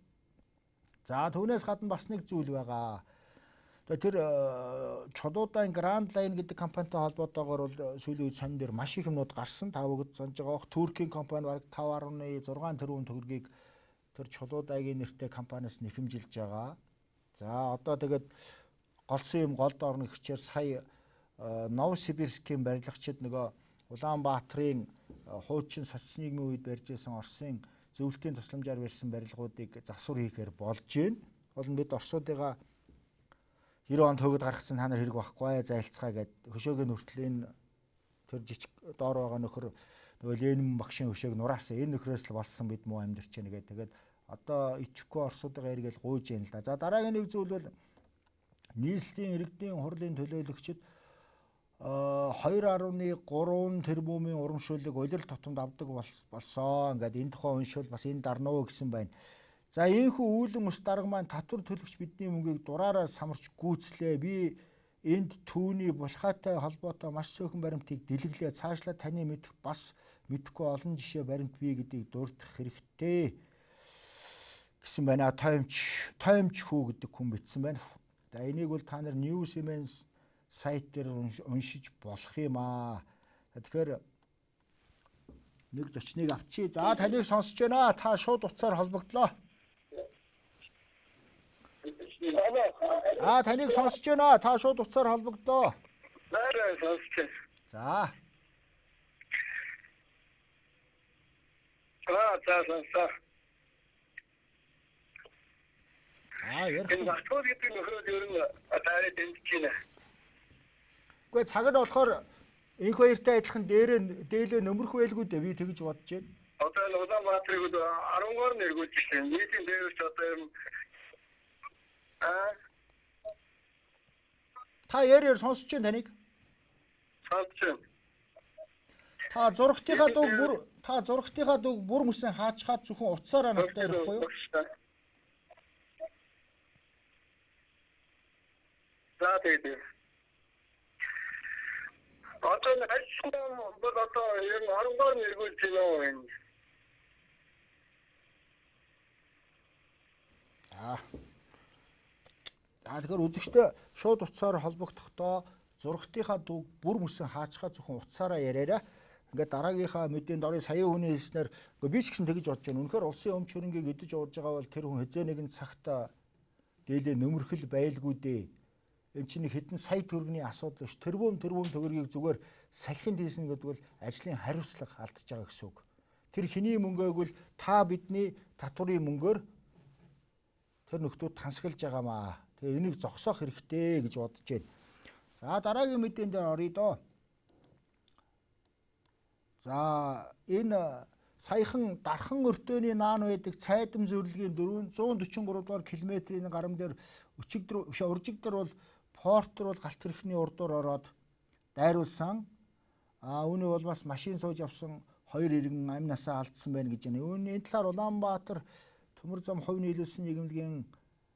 За түүнээс гадна бас нэг зүйл байгаа. Тэр чулуудаан Grand Line гэдэг компанитай холбоотойгоор бол сүүлийн үед сонин дээр маш их юмнууд гарсан. Та бүгд санаж байгаа. Туркийн компани бараг five point six тэрбум төгрөгийг тэр чулуудагийн нэртэй компаниас нэхэмжилж байгаа. За одоо тэгээд голсон юм голд орно гэхчээр сая Новосибирскийн барилгачид нөгөө Улаанбаатарын хуучин социал нийгмийн үед барьж байсан Оросын зөвлөлтийн тусламжаар барьсан барилгуудыг засвар хийхээр болж байна. Бол бид Оросуудыгаа ninety онд хөгд гаргацсан та нар хэрэг байхгүй зайлцгаа гэд хөшөөгийн хүртлийн тэр жижиг доор байгаа нөхөр нөгөө Ленин багшийн хөшөөг нураасан. Энэ нөхрөөс л болсон бид муу амьдарч байна гэдэг. Тэгээд одоо ичгүй Оросуудыгаа эргэл гуйж яана л да. За дараагийн нэг зүйл бол нийслэлийн иргэдийн хурлын төлөөлөгчид two гаруй три тэрбумын урамшууллыг улирал тутамд авдаг болсон. Ингээд энэ тухай уншвал бас энэ дарна уу гэсэн байна. За ийхүү үүлэн ус дарга маань татвар төлөгч бидний мөнгийг дураараа самарч гүйцлээ. Би энд түүний булхаатай холбоотой маш цөөхөн баримтыг дэлгэлээ. Цаашлаа таны мэдэх бас мэдэхгүй олон жишээ баримт бий гэдгийг дурдах хэрэгтэй гэсэн байна. Тоймч тоймч хүү гэдэг хүн бичсэн байна. За энийг бол та нар News Women сайт дээр уншиж болох юм аа. Тэгэхээр нэг зочныг авчи. За таныг сонсож байна. Та шууд утсаар холбогдлоо. Аа таныг сонсож байна. Та шууд утсаар холбогдлоо. Наарай сонсож байна. За. Аа за сонсоо. Аа ярих. Энэ батгууд гэдэг нөхөд ер нь атаараа дэмжиж байна. Гэхдээ цагд болохоор энх хоёртай адилхан дээрээ дээлээ нөмрөх байлгүй дээ би тэгж бодож байна. Одоо л Улаанбаатарыг арвангаар нэргүүлж байна. Нийтийн дээрч одоо юм аа Та ярээр сонсож байна таныг. сонсож байна. Та зургатынхаа дуу бүр та зургатынхаа дуу бүр мөсөн хаачхаад зөвхөн утсаараа надтай ярихгүй юу? За тэгээд одоо нэг ажлын бол одоо ер нь арвангаар нэргүүлж байна уу? Аа. Аа тэгэхээр үзэгчтэй шууд утсаар холбогдохдоо зургатынхаа дуу бүр мөсөн хаачхаа зөвхөн утсаараа яриараа. Ингээд дараагийнхаа мэдээнд орой сая хүний хэлснээр үгүй би ч гэсэн тэгж бодож байна. Үнэхээр улсын өмч хөрөнгийг идэж уурж байгаа бол тэр хүн хэзээ нэгэн цагт дээлээ нөмөрхөл байлгүй дээ. Энэ чинь хэдэн сая төгрөгийн асуудал ш. Тэрбум тэрбум төгрөгийг зүгээр салхинд хийсэн гэдэг бол ажлын хариуцлага алдчихж байгаа гэсэн үг. Тэр хэний мөнгөйг бол та бидний татварын мөнгөөр тэр нөхдүүд тансаглаж байгаамаа. Тэгээ энийг зогсоох хэрэгтэй гэж бодож байна. За дараагийн мэдээнд дээр оръё доо. За энэ саяхан дархан өртөөний наан байдаг цайдам зөвлөгийн дөрвөн дөрвөн дугаар километрийн гарам дээр өчигдөр биш уржигдөр бол портер бол галт тэрхний урдуур ороод дайруулсан. А үүний бол бас машин сууж авсан хоёр иргэн амь насаа алдсан байна гэж байна. Үүний энэ талаар Улаанбаатар төмөр зам хувь нийлүүлсэн нийгэмлэгийн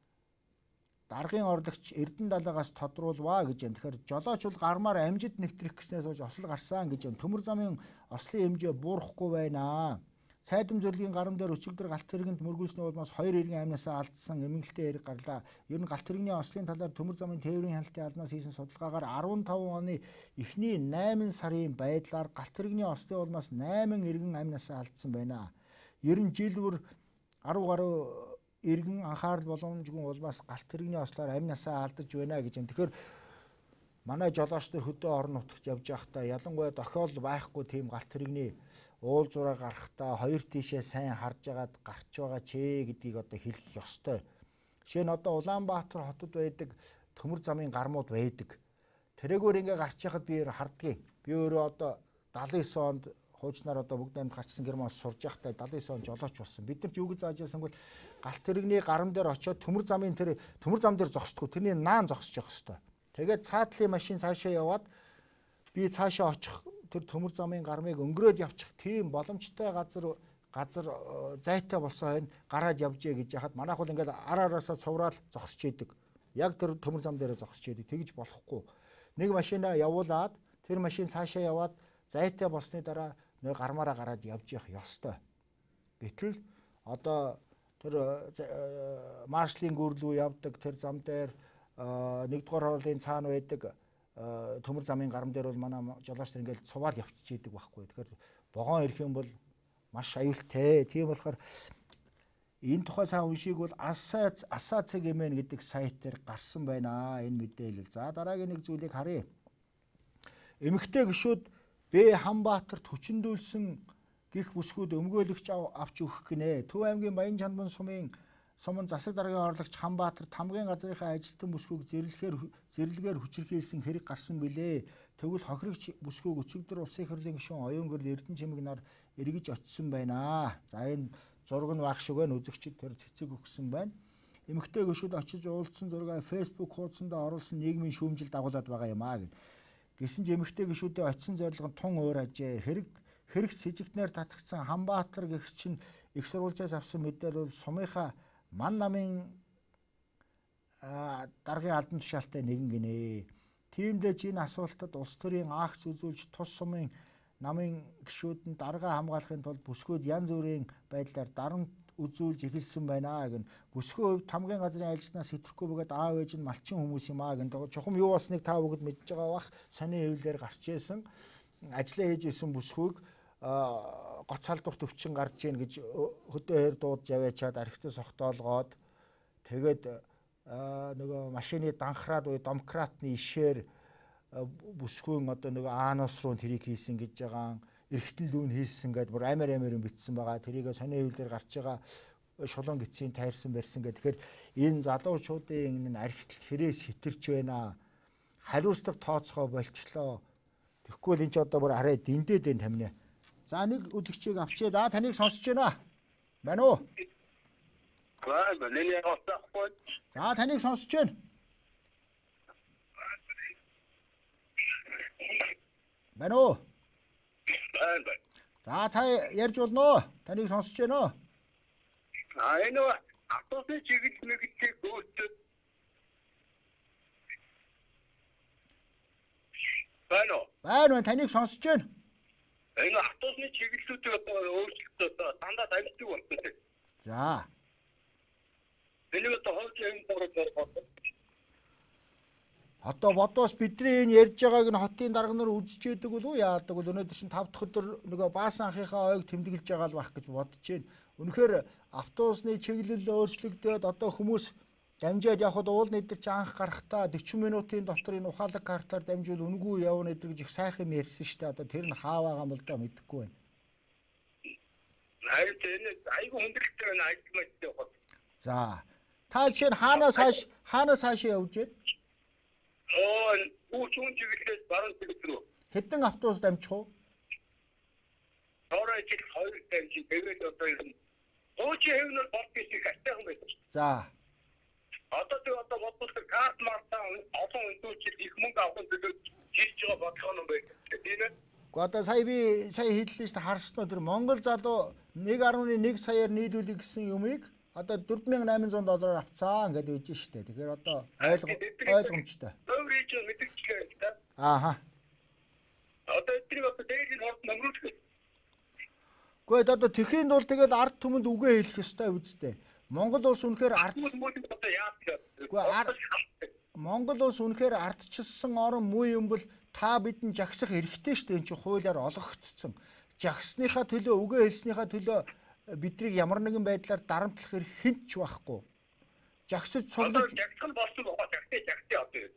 даргын орлогч Эрдэнэ далаагаас тодруулваа гэж байна. Тэгэхээр жолооч бол гармаар амжид нэвтрэх гэснээс болж осол гарсан гэж байна. Төмөр замын ослын хэмжээ буурахгүй байна. Цайдам зөвлөгийн гарам дээр өчигдөр галт тэргэнд мөргүүлснээ бол бас хоёр иргэн амнасаа алдсан эмгэнэлтэй хэрэг гарлаа. Ер нь галт тэрэгний ослын талаар төмөр замын тээврийн хяналтын албанаас хийсэн судалгаагаар арван таван оны эхний найман сарын байдлаар галт тэрэгний ослын улмаас найман иргэн амнасаа алдсан байна. Ер нь жил бүр арав гаруй иргэн анхаарал боломжгүй улмаас галт тэрэгний ослоор амнасаа алдаж байна гэж байна. Тэгэхээр манай жолооч нар хөдөө орон нутагт явж байхдаа ялангуяа дохиол байхгүй тийм галт тэрэгний уул зураа гарахтаа хоёр тишээ сайн харж агаад гарч байгаа ч ээ гэдгийг одоо хэлэх ёстой. Жишээ нь одоо Улаанбаатар хотод байдаг төмөр замын гармууд байдаг. Тэрэггээр ингээ гарч яхад би хардгийг. Би өөрөө одоо далайн девять онд хуучнаар одоо бүгд амьд гарчсан германс сурж байхдаа далайн девять он жолооч болсон. Бид нар ч юу гэж зааж яасан бол галт тэрэгний гарам дээр очиод төмөр замын тэр төмөр зам дээр зогсдгоо тэрний наан зогсож явах хэвээр. Тэгээд цаатлын машин цаашаа яваад би цаашаа очих тэр төмөр замын гармыг өнгөрөөд явчих тийм боломжтой газар газар зайтай болсон хойно гараад явжээ гэж яхад манайх бол ингээд ар араасаа цувраад зогсож идэг. Яг тэр төмөр зам дээр зогсож идэг. Тэгж болохгүй. Нэг машинаа явуулаад тэр машин цаашаа яваад зайтай болсны дараа нэг гармаараа гараад явж явах ёстой. Гэтэл одоо тэр маршлын гүрлүү явдаг тэр зам дээр нэгдүгээр хоолын цаана байдаг төмөр замын гарам дээр бол манай жолооч нар ингээд цуваад явчихж идэг байхгүй. Тэгэхээр вагон ирэх юм бол маш аюултай. Тийм болохоор энэ тухай сайн уншиг бол асаа асаа цэг эмэн гэдэг сайт дээр гарсан байна энэ мэдээлэл. За дараагийн нэг зүйлийг харъя. Эмэгтэй гишүүд Б Ханбаатарт хүчндүүлсэн гих бүсгүүд өмгөөлөгч авч өгөх гинэ. Төв аймгийн Баян Чанбан сумын Сумын засаг даргын орлогч Ханбаатарт хамгийн газрынхаа ажилтан бүсгүйг зэрлэхээр зэрлэгээр хүчирхийлсэн хэрэг гарсан билээ. Тэгвэл хохирогч бүсгүйг өчигдөр улсын их хурлын гишүүн Оюун гэрэл Эрдэнэ чимэг нар эргэж очсон байна. За энэ зураг нь баг шиг байна. Үзэгчид тэр цэцэг өгсөн байна. Эмэгтэй гишүүд очиж уулзсан зураг Facebook хуудсанд оруулсан нийгмийн шүүмжил дагуулад байгаа юм аа гэн. Гэсэн ч эмэгтэй гишүүдээ очисон зорилго нь тун өөр ажээ. Хэрэг хэрэг сэжигтнээр татгдсан Хамбаатар гэгч чинь их сурвалжаас авсан мэдээлэл сумынхаа ман намын даргын албан тушаалтай нэгэн гинэ. Тиймдээ энэ асуултад улс төрийн агц үзүүлж тус сумын намын гишүүд нь даргаа хамгаалахын тулд бүсгүйд янз бүрийн байдлаар дарамт үзүүлж эхэлсэн байна гэн. Бүсгүй хувьд хамгийн газрын ажилтнаас хэтрэхгүй бөгөөд аав ээж нь малчин хүмүүс юм аа гэн. Чухам юу болсныг та бүгд мэдж байгаа бах. Сони хэвлэлээр гарч ирсэн. Ажлаа хийж исэн бүсгүйг гоц халдварт өвчин гарч ийн гэж хөдөө хэр дуудаж аваачаад архитектор согтоолгоод тэгээд нөгөө машины данхраад буй домкратны ишээр бүсгүйн одоо нөгөө аанос руу тэрийг хийсэн гэж байгаа эргэтэн дүүн хийсэн гэдээ бүр амар амар юм битсэн байгаа. Тэрийг сони хэвлэлээр гарч байгаа шулуун гисийн тайрсан барьсан гэх. Тэгэхээр энэ залуучуудын энэ архитект хэрээс хитэрч байна. Хариуцлага тооцоогоо болчлоо. Тэгэхгүй л энэ ч одоо бүр арай дэндээд энэ тамина. За нэг үзэгчийг авчээ. За таныг сонсож байна. Байна уу? За таныг сонсож байна. Байна уу? За та ярьж болно уу? Таныг сонсож байна уу? А энэ автобусны чиглэл мэгтэй гүйцэд байна уу? Байна уу? Таныг сонсож байна. Энэ автобусны чиглэлүүдийг одоо өөрчлөлтөө дандаа тавьдаг болсон. За. Энэ одоо хойч юм дөрөв. Одоо бодоос бидний энэ ярьж байгааг нь хотын дарга нар үзэж яадаг бол уу яадаг бол өнөөдөр чинь тав дахь өдөр нөгөө баасан анхынхаа ойг тэмдэглэж байгаа л байх гэж бодож байна. Үнэхээр автобусны чиглэл өөрчлөгдөөд одоо хүмүүс дамжаад явхад уулын эдэр чи анх гарахтаа дөрвөн минутын дотор энэ ухаалаг картаар дамжуул үнгүй явна эдэр гэж их сайхан юм ярьсан шүү дээ. Одоо тэр нь хаа байгаа юм бол доо мэдэхгүй байна. Хайр энэ айгүй хүндрэлтэй байна айдмайтай явах. За. Та жишээ нь хаанаас хааш хаанаас хаашаа явж байна? Оо, үүчүүн чиглэлээс баруун чиглэл рүү. Хэдэн автобус дамжих уу? Орой чиг хоёр дамжиж тэгээд одоо юм. Уучин хэвнэр бод гэж хатайхан байдаг. За. Одоо тэг одоо бодвол карт мартаа олон өдөрчил их мөнгө авах төлөө хийж байгаа бодлого юм байна. Тийм ээ. Гэхдээ одоо сая би сая хэллээ шүү дээ харсноо тэр Монгол залуу нэг гаруй нэг саяар нийлүүлэх гэсэн юмыг одоо дөрвөн мянган айман зуун доллараар авцсан гэдэг үж штэ. Тэгэхээр одоо ойлгомжтой. Өөр хийж мэдчихлээ та. Ааха. Одоо эдгээр одоо дээд хорт нэмрүүлэх. Гэхдээ одоо тэхийн тул тэгэл ард түмэнд үгээ хэлэх ёстой үсттэй. Монгол улс үнэхээр ард одоо яах вэ? Монгол улс үнэхээр ардчилсан орон муу юм бол та бидэн жагсах эрхтэй штэ энэ чинь хуулиар олгогдсон. Жагсныхаа төлөө үгээ хэлснийхаа төлөө биднийг ямар нэгэн байдлаар дарамтлах эрх хинч байхгүй. Жагсаж цуглаж жагсах нь болсон байгаа жагсаа жагсаа одоо.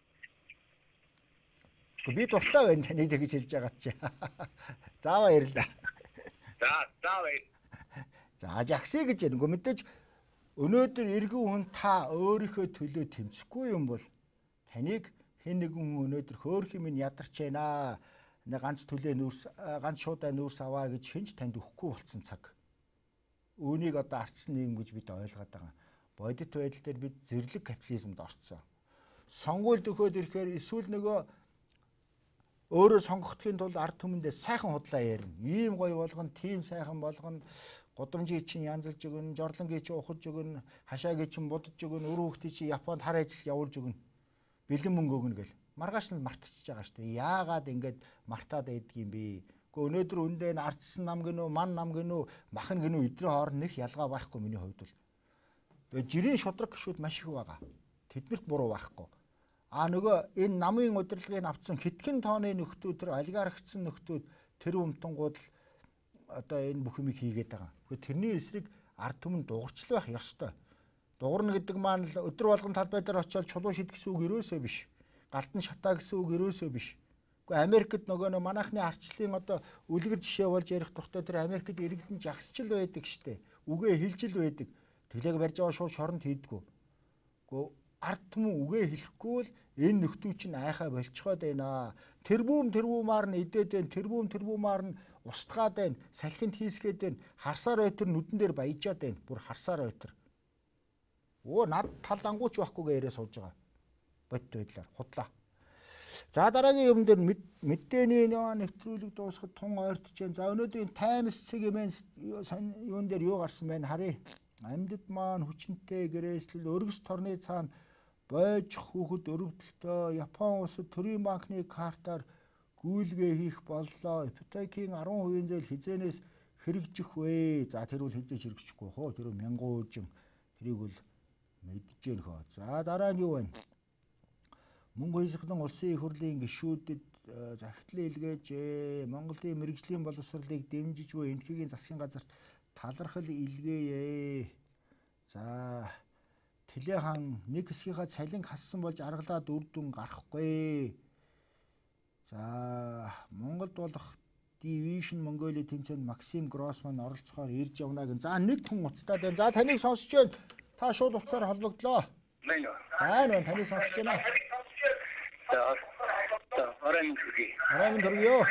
Би дуртай байна таны тэгж хэлж байгаа чи. Зааваа ярьлаа. За зааваа. За жагсаа гэж янгөө мэдээж өнөөдөр эргэн хүн та өөрийнхөө төлөө тэмцэхгүй юм бол таныг хэн нэгэн хүн өнөөдөр хөөх юм ядарч байна. Нэг ганц төлөө нүүрс ганц шуудаа нүүрс аваа гэж хинч танд өгөхгүй болсон цаг. Үүнийг одоо ардсан нийгэм гэж бид ойлгоод байгаа. Бодит байдал дээр бид зэрлэг капитализмд орцсон. Сонгуульд өгөхөд ирэхээр эсвэл нөгөө өөрөө сонгогдохын тулд ард түмэндээ сайхан худлаа ярина. Ийм гоё болгоно, тийм сайхан болгоно. Гудамжийг чинь янзалж өгнө, жорлонгийн чинь ухаж өгнө, хашаагийн чинь будаж өгнө, өр хүүхдийн чинь Японд хар ажилд явуулж өгнө. Бэлэн мөнгө өгнө гэл. Маргааш нь мартчихж байгаа шүү дээ. Яагаад ингэж мартаад байдаг юм бэ? Гэхдээ өнөөдөр үндэ энэ ардсан нам гинөө, ман нам гинөө, махан гинөө эдний хооронд нэг ялгаа байхгүй миний хувьд бол. Тэгээ жирийн шудраг гişүүд маш их байгаа. Тэднэрт буруу байхгүй. А нөгөө энэ намын удирдлагыг авцсан хэдхэн тооны нөхдүүд тэр олигархцсан нөхдүүд тэр өмтөнгууд одоо энэ бүх юмыг хийгээд байгаа. Гэхдээ тэрний эсрэг ард түмэн дуурчлал байх ёстой. Дуурна гэдэг маань өдөр болгон талбай дээр очиод чулуу шид гэсэн үг ерөөсөө биш. Галтан шатаа гэсэн үг ерөөсөө биш. Гэхдээ Америкт нөгөө нэг манайхны арчлалын одоо үлгэр жишээ болж ярих дуртай тэр Америкт иргэдэн жагсчил байдаг штэ. Үгээ хэлжил байдаг. Тэлэг барьж байгаа шууд шоронд хийдгүү. Гэхдээ ард түмэн үгээ хэлэхгүй л энэ нөхдөө чинь айхаа болцоход байна. Тэрбүүм тэрбүүмаар нь идээд байна. Тэрбүүм тэрбүүмаар нь устгаад байна. Салхинд хийсгээд байна. Харсаар өтер нүдэн дээр баяжаад байна. Бүр харсаар өтер. Оо над талд ангууч байхгүй гээ яриа сууж байгаа. Бодит байдлаар худлаа. За дараагийн юм дээр мэдээний нэвтрүүлэг дуусахад тун ойртож байна. За өнөөдрийн таймс цэг юмэн юун дээр юу гарсан байна харъя. Амьдад маань хүчинтэй гэрээслэл өргөс торны цаана бойж хүүхэд өрөвдөлтөө Япон улсад төрийн банкны картаар гүйлгээ хийх боллоо. Ипотекийн арван хувийн зээл хизээнээс хэрэгжих вэ? За тэр бол хизээж хэрэгжихгүй хоо. Тэр мянган үжин тэрийг бол мэдж гэн хоо. За дараа нь юу вэ? Мөнгө хязгаарлан улсын их хурлын гишүүдэд захидлын илгээжээ. Монголын мэрэгжлийн боловсролыг дэмжиж буй энтхийн засгийн газарт талархал илгээе. За Тэлээ хаан нэг хэсгийнхаа цалин хассан болж аргалаад үр дүн гарахгүй. За Монголд болох Division Mongolia тэмцээнд Максим Гроссман оролцохоор ирж явна гэн. За нэг хүн уцтаад байна. За таныг сонсож байна. Та шууд уцаар холбогдлоо. Аа нөө таныг сонсож байна. За орон төргий. Орон төргийё.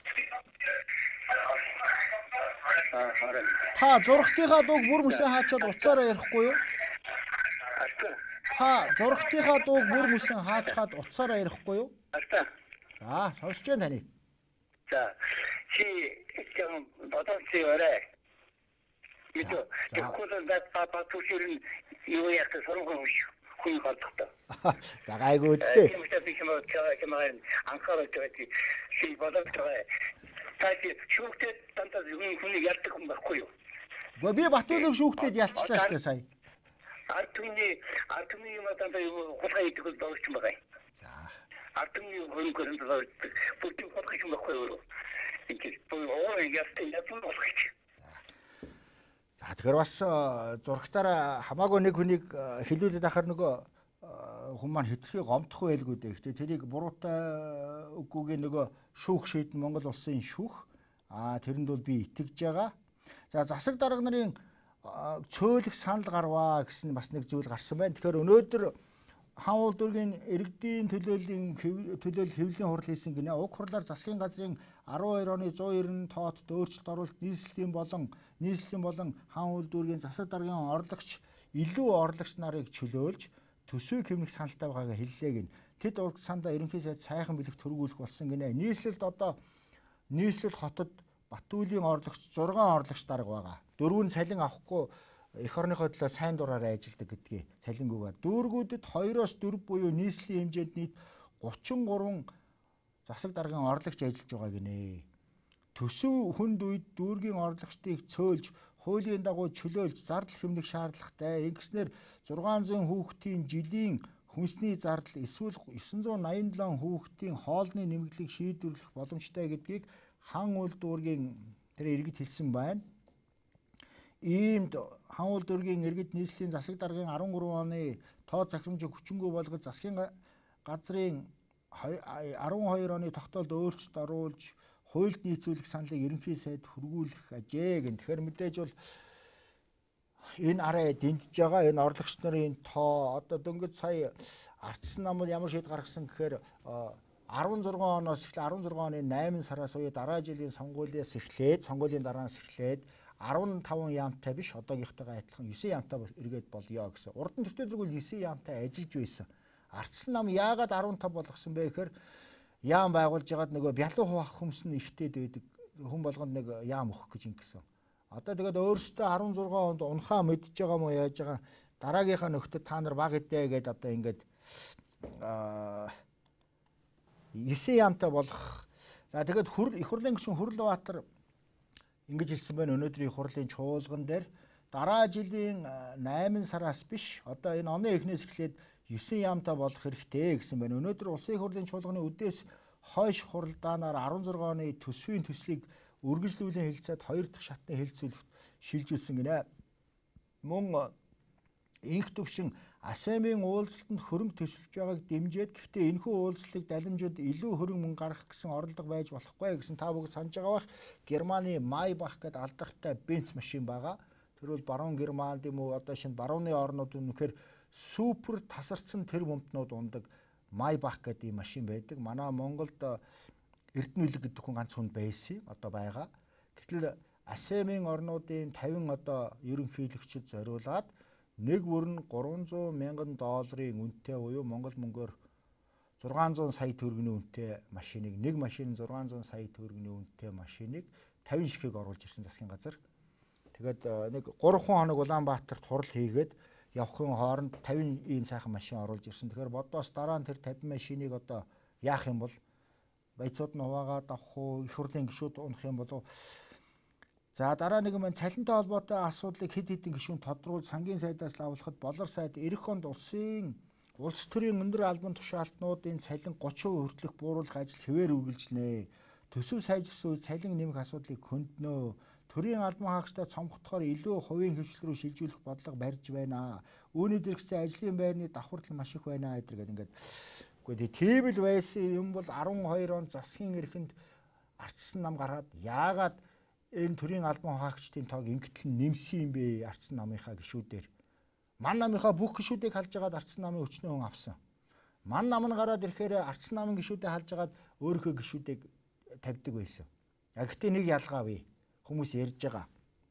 Аа орон. Та зургтынхаа дууг бүр мөсөн хаачаад уцаараа ярихгүй юу? Та зургтынхаа дууг бүр мөсөн хаачаад уцаараа ярихгүй юу? Артаа. За сонсож байна таныг. За чи юм бодолтой өрөө. Ито тэгвэл дат папа түшэрэн юу яах вэ сургууль хүн хатдаг. За гайгүй үстэй. Тийм үү би чамаа чамаа анхаарал тавьчих. Чи бодолтой. Таки шүүхтэй тантаа юм хүн ярьдаг юм байхгүй юу? Гэхдээ би Батүлэг шүүхтэд ялцлаа шүү дээ сая. Артуны артуны юм тантаа юу хулгай идэх бол дөрч юм байна. За артуны хүн көрөнд дөрч. Бүгд хулгай юм байхгүй юу? Ингээд оо ястэ япон болгоч. За тэгэхээр бас зургатаараа хамаагүй нэг хүнийг хилүүлээд ахаар нөгөө хүн маань хэтэрхий гомдох байлгүй дээ. Гэхдээ тэрийг буруутай үгүйгээ нөгөө шүүх шийдэн Монгол улсын шүүх. Аа тэрэнд бол би итгэж байгаа. За засаг дарга нарын цөөлөх санал гарваа гэсэн бас нэг зүйл гарсан байна. Тэгэхээр өнөөдөр хаан улдургийн иргэдийн төлөөллийн төлөөлөл хэвлэлийн хурал хийсэн гинэ. Уг хурлаар засгийн газрын арван хоёр оны зуун девяносто тоотод өөрчлөлт оруулалт нийслэлийн болон нийслэлийн болон хаан улдургийн засаг даргын орлогч илүү орлогч нарыг чөлөөлж төсвийг хэмнэх саналтай байгаагаа хэллээ гин. Тэд урд сандаа ерөнхий сайд сайхан бэлэг төргүүлэх болсон гинэ. Нийслэлд одоо нийслэл хотод Батүлийн орлогч зургаан орлогч дарга байгаа. Дөрвөн цалин авахгүй эх орныхоо төлөө сайн дураараа ажилдаг гэдгийг цалингүйгээр дүүргүүдэд хоёроос дөрв буюу нийслэлийн хэмжээнд нийт гучин гурван засаг даргын орлогч ажиллаж байгаа гинэ. Төсөв хүнд үед дүүргийн орлогчдыг цөөлж хуулийн дагуу чөлөөлж зардал хэмнэх шаардлагатай. Ингэснээр зургаан зуун хүүхдийн жилийн хүнсний зардал эсвэл девять восемьдесят седем хүүхдийн хоолны нэмэгдлийг шийдвэрлэх боломжтой гэдгийг хаан улдургийн тэр иргэд хэлсэн байна. Иймд хаан улдургийн иргэд нийслэлийн засаг даргын арван гурван оны тоо захирамжийг хүчингүй болгож засгийн газрын арван хоёр оны тогтоолд өөрчлөлт оруулж хуульд нийцүүлэх саналыг ерөнхий сайд хүргүүлэх ажээ гэн. Тэгэхээр мэдээж бол энэ арай дэмжиж байгаа. Энэ орлогч нарын тоо одоо дөнгөж сая ардсан намд ямар шийд гаргасан гэхээр арван зургаан оноос эхлээ арван зургаан оны найман сараас үе дараа жилийн сонгуулиас эхлээд сонгуулийн дараанаас эхлээд арван таван яамтай биш одоогийнхтойгоо адилхан девять яамтай эргээд болёо гэсэн. Урд нь төтөдөр бол девять яамтай ажиллаж байсан. Ардсан нам яагаад арван таван болгосон бэ гэхээр яам байгуулж ягаад нөгөө бялуу хуваах хүмс нь ихтэйд байдаг. Хүн болгонд нэг яам өгөх гэж ингэсэн. Одоо тэгээд өөрөөсөө арван зургаан онд унхаа мэдж байгаа мó яаж байгаа дараагийнхаа нөхдөд та нар баг идэ гэдээ одоо ингээд аа девять яамтай болох. За тэгээд хурл их хурлын гишүүн Хурлбаатар ингэж хэлсэн байна өнөөдрийн их хурлын чуулган дээр дараа жилийн найман сараас биш одоо энэ оны эхнээс эхлээд девять яамтай болох хэрэгтэй гэсэн байна. Өнөөдөр улсын их хурлын чуулганы үдээс хойш хуралдаанаар арван зургаан оны төсвийн төслийг үргэлжлүүлэн хэлцээд хоёр дахь шатны хэлцүүлэгт шилжүүлсэн гинэ. Мөн инх төвшин Асемийн уулзалтанд хөрөнгө төсөлж байгааг дэмжиж гэхдээ энэхүү уулзалтыг далимжууд илүү хөрөнгө мөнгө гаргах гэсэн оролдлого байж болохгүй гэсэн та бүгд санаж байгаа бах. Германы Майбах гэдэг алдартай бенц машин байгаа. Тэр бол баруун Германд юм уу одоо шинэ барууны орнууд үнэхээр супер тасарсан тэр мөнтнүүд ундаг Майбах гэдэг ийм машин байдаг. Манай Монголд Эрдэнэлэг гэдэг хүн ганц хүн байсан одоо байгаа. Гэтэл Асемийн орнуудын тавин одоо ерөнхийлөгчд зориулаад нэг бүрэн гурван зуун мянган долларын үнэтэй буюу Монгол мөнгөөр зургаан зуун сая төгрөгийн үнэтэй машиныг нэг машин зургаан зуун сая төгрөгийн үнэтэй машиныг тавин ширхэг оруулж ирсэн засгийн газар. Тэгээд нэг гурван хоног Улаанбаатарт хурал хийгээд явахын хооронд тавин ийм сайхан машин оруулж ирсэн. Тэгэхээр бодоос дараа нь тэр тавин машиныг одоо яах юм бол баяцууд нь хуваагаад авах уу, их хурлын гишүүд унах юм болов. За дараа нэг юм цалинтай холбоотой асуудлыг хэд хэдэн гишүүн тодруулж сангийн сайдаас лавлахад болор сайд эх онд улсын улс төрийн өндөр албан тушаалтнуудын цалин гучин хувь хүртэлх бууруулах ажил хэвээр үргэлжлэнэ. Төсөв сайжирсан үед цалин нэмэх асуудлыг хөндлөнө. Төрийн албан хаагчдаа цомготохоор илүү хувийн хөвчлөл рүү шилжүүлэх бодлого барьж байна. Үүний зэрэгцээ ажлын байрны давхарлал маш их байна гэдэг ингээд. Гэхдээ тийм л байсан юм бол арван хоёр он засгийн эрхэнд ардсан нам гараад яагаад энэ төрийн албан хаагчдын тоог ингэтэл нэмсэн юм бэ? Ардсан намынхаа гишүүдээр. Ман намынхаа бүх гишүүдийг халж агаад ардсан намын өчнөө хүн авсан. Ман нам нь гараад ирэхээр ардсан намын гишүүдээ халж агаад өөрийнхөө гишүүдийг тавьдаг байсан. А гэхдээ нэг ялгаа бий. Хүмүүс ярьж байгаа.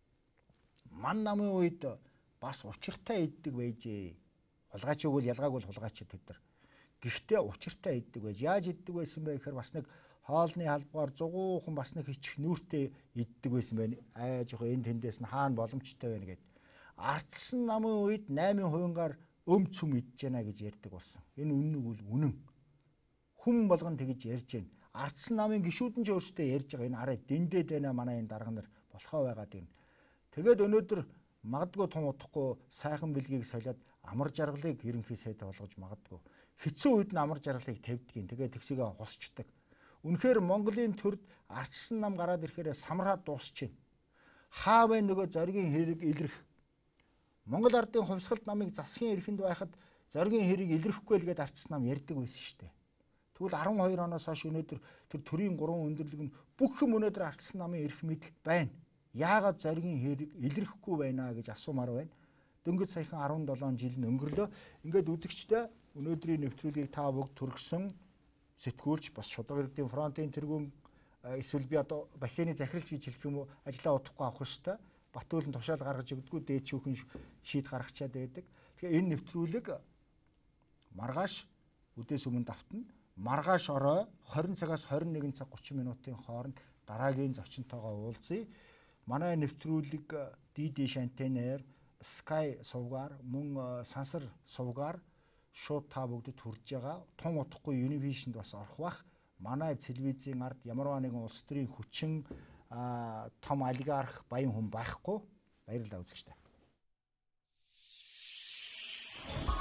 Ман намын үед бас учиртай иддэг байжээ. Хулгайч өгвөл ялгааг бол хулгайч тэд нар. Гэхдээ учиртай иддэг байж. Яаж иддэг байсан бэ гэхээр бас нэг хоолны халбгаар зугуухан бас нэг ичих нүүртэй иддэг байсан байна. Аа жоох энэ тэндээс нь хаана боломжтой байна гэд. Ардсан намын үед наймын хувингаар өм цөм идэж байна гэж ярьдаг болсон. Энэ үнэн үл үнэн. Хүн болгон тэгж ярьж байна. Ардсан намын гишүүд нь ч өөрсдөө ярьж байгаа. Энэ арай дэндээд байна манай энэ дарга нар болохоо байгаад байна. Тэгээд өнөөдөр магадгүй тун удахгүй сайхан бэлгийг солиод амар жаргалыг ерөнхий сайд болгож магадгүй. Хэцүү үед нь амар жаргалыг тавьдгийн. Тэгээд тэгсийгээ хусчдаг. Үнэхээр Монголын төрд ардсан нам гараад ирэхээр самраад дуусч байна. Хаа вэ нөгөө зоригийн хэрэг илэрх. Монгол ардын хувьсгалт намыг засгийн эрхэнд байхад зоригийн хэрэг илэрхгүй л гэдээ ардсан нам ярьдаг байсан шүү дээ. Тэгвэл арван хоёр оноос хойш өнөөдөр тэр төрийн гурван өндөрлөг нь бүх юм өнөөдөр ардсан намын эрх мэдэл байна. Яагаад зоригийн хэрэг илэрхгүй байна гэж асуумаар байна. Дөнгөж саяхан арван долоон жил нь өнгөрлөө. Ингээд үзэгчтэй өнөөдрийн нэвтрүүлгийг та бүгд түргсэн сэтгүүлч бас шударга иргэдийн фронтын тэргүүн эсвэл би одоо бассейны захиралч гэж хэлэх юм уу ажиллаа удахгүй авах шүү дээ. Батүүлэн тушаал гаргаж өгдөггүй дээд шүүхэн шийд гаргачаад байдаг. Тэгэхээр энэ нэвтрүүлэг маргааш үдээс өмнө давтна. Маргааш орой хорин цагаас хорин нэгэн цаг гучин минутын хооронд дараагийн зочинтойгоо уулзъя. Манай нэвтрүүлэг ди ди антеннаар Sky сувгаар мөн сансар сувгаар шууд та бүгдэд хүрж байгаа. Тун удахгүй Univision-д бас орох бах. Манай телевизийн ард ямарваа нэгэн улс төрийн хүчин том олигарх баян хүн байхгүй. Баярлалаа үзэгчдээ.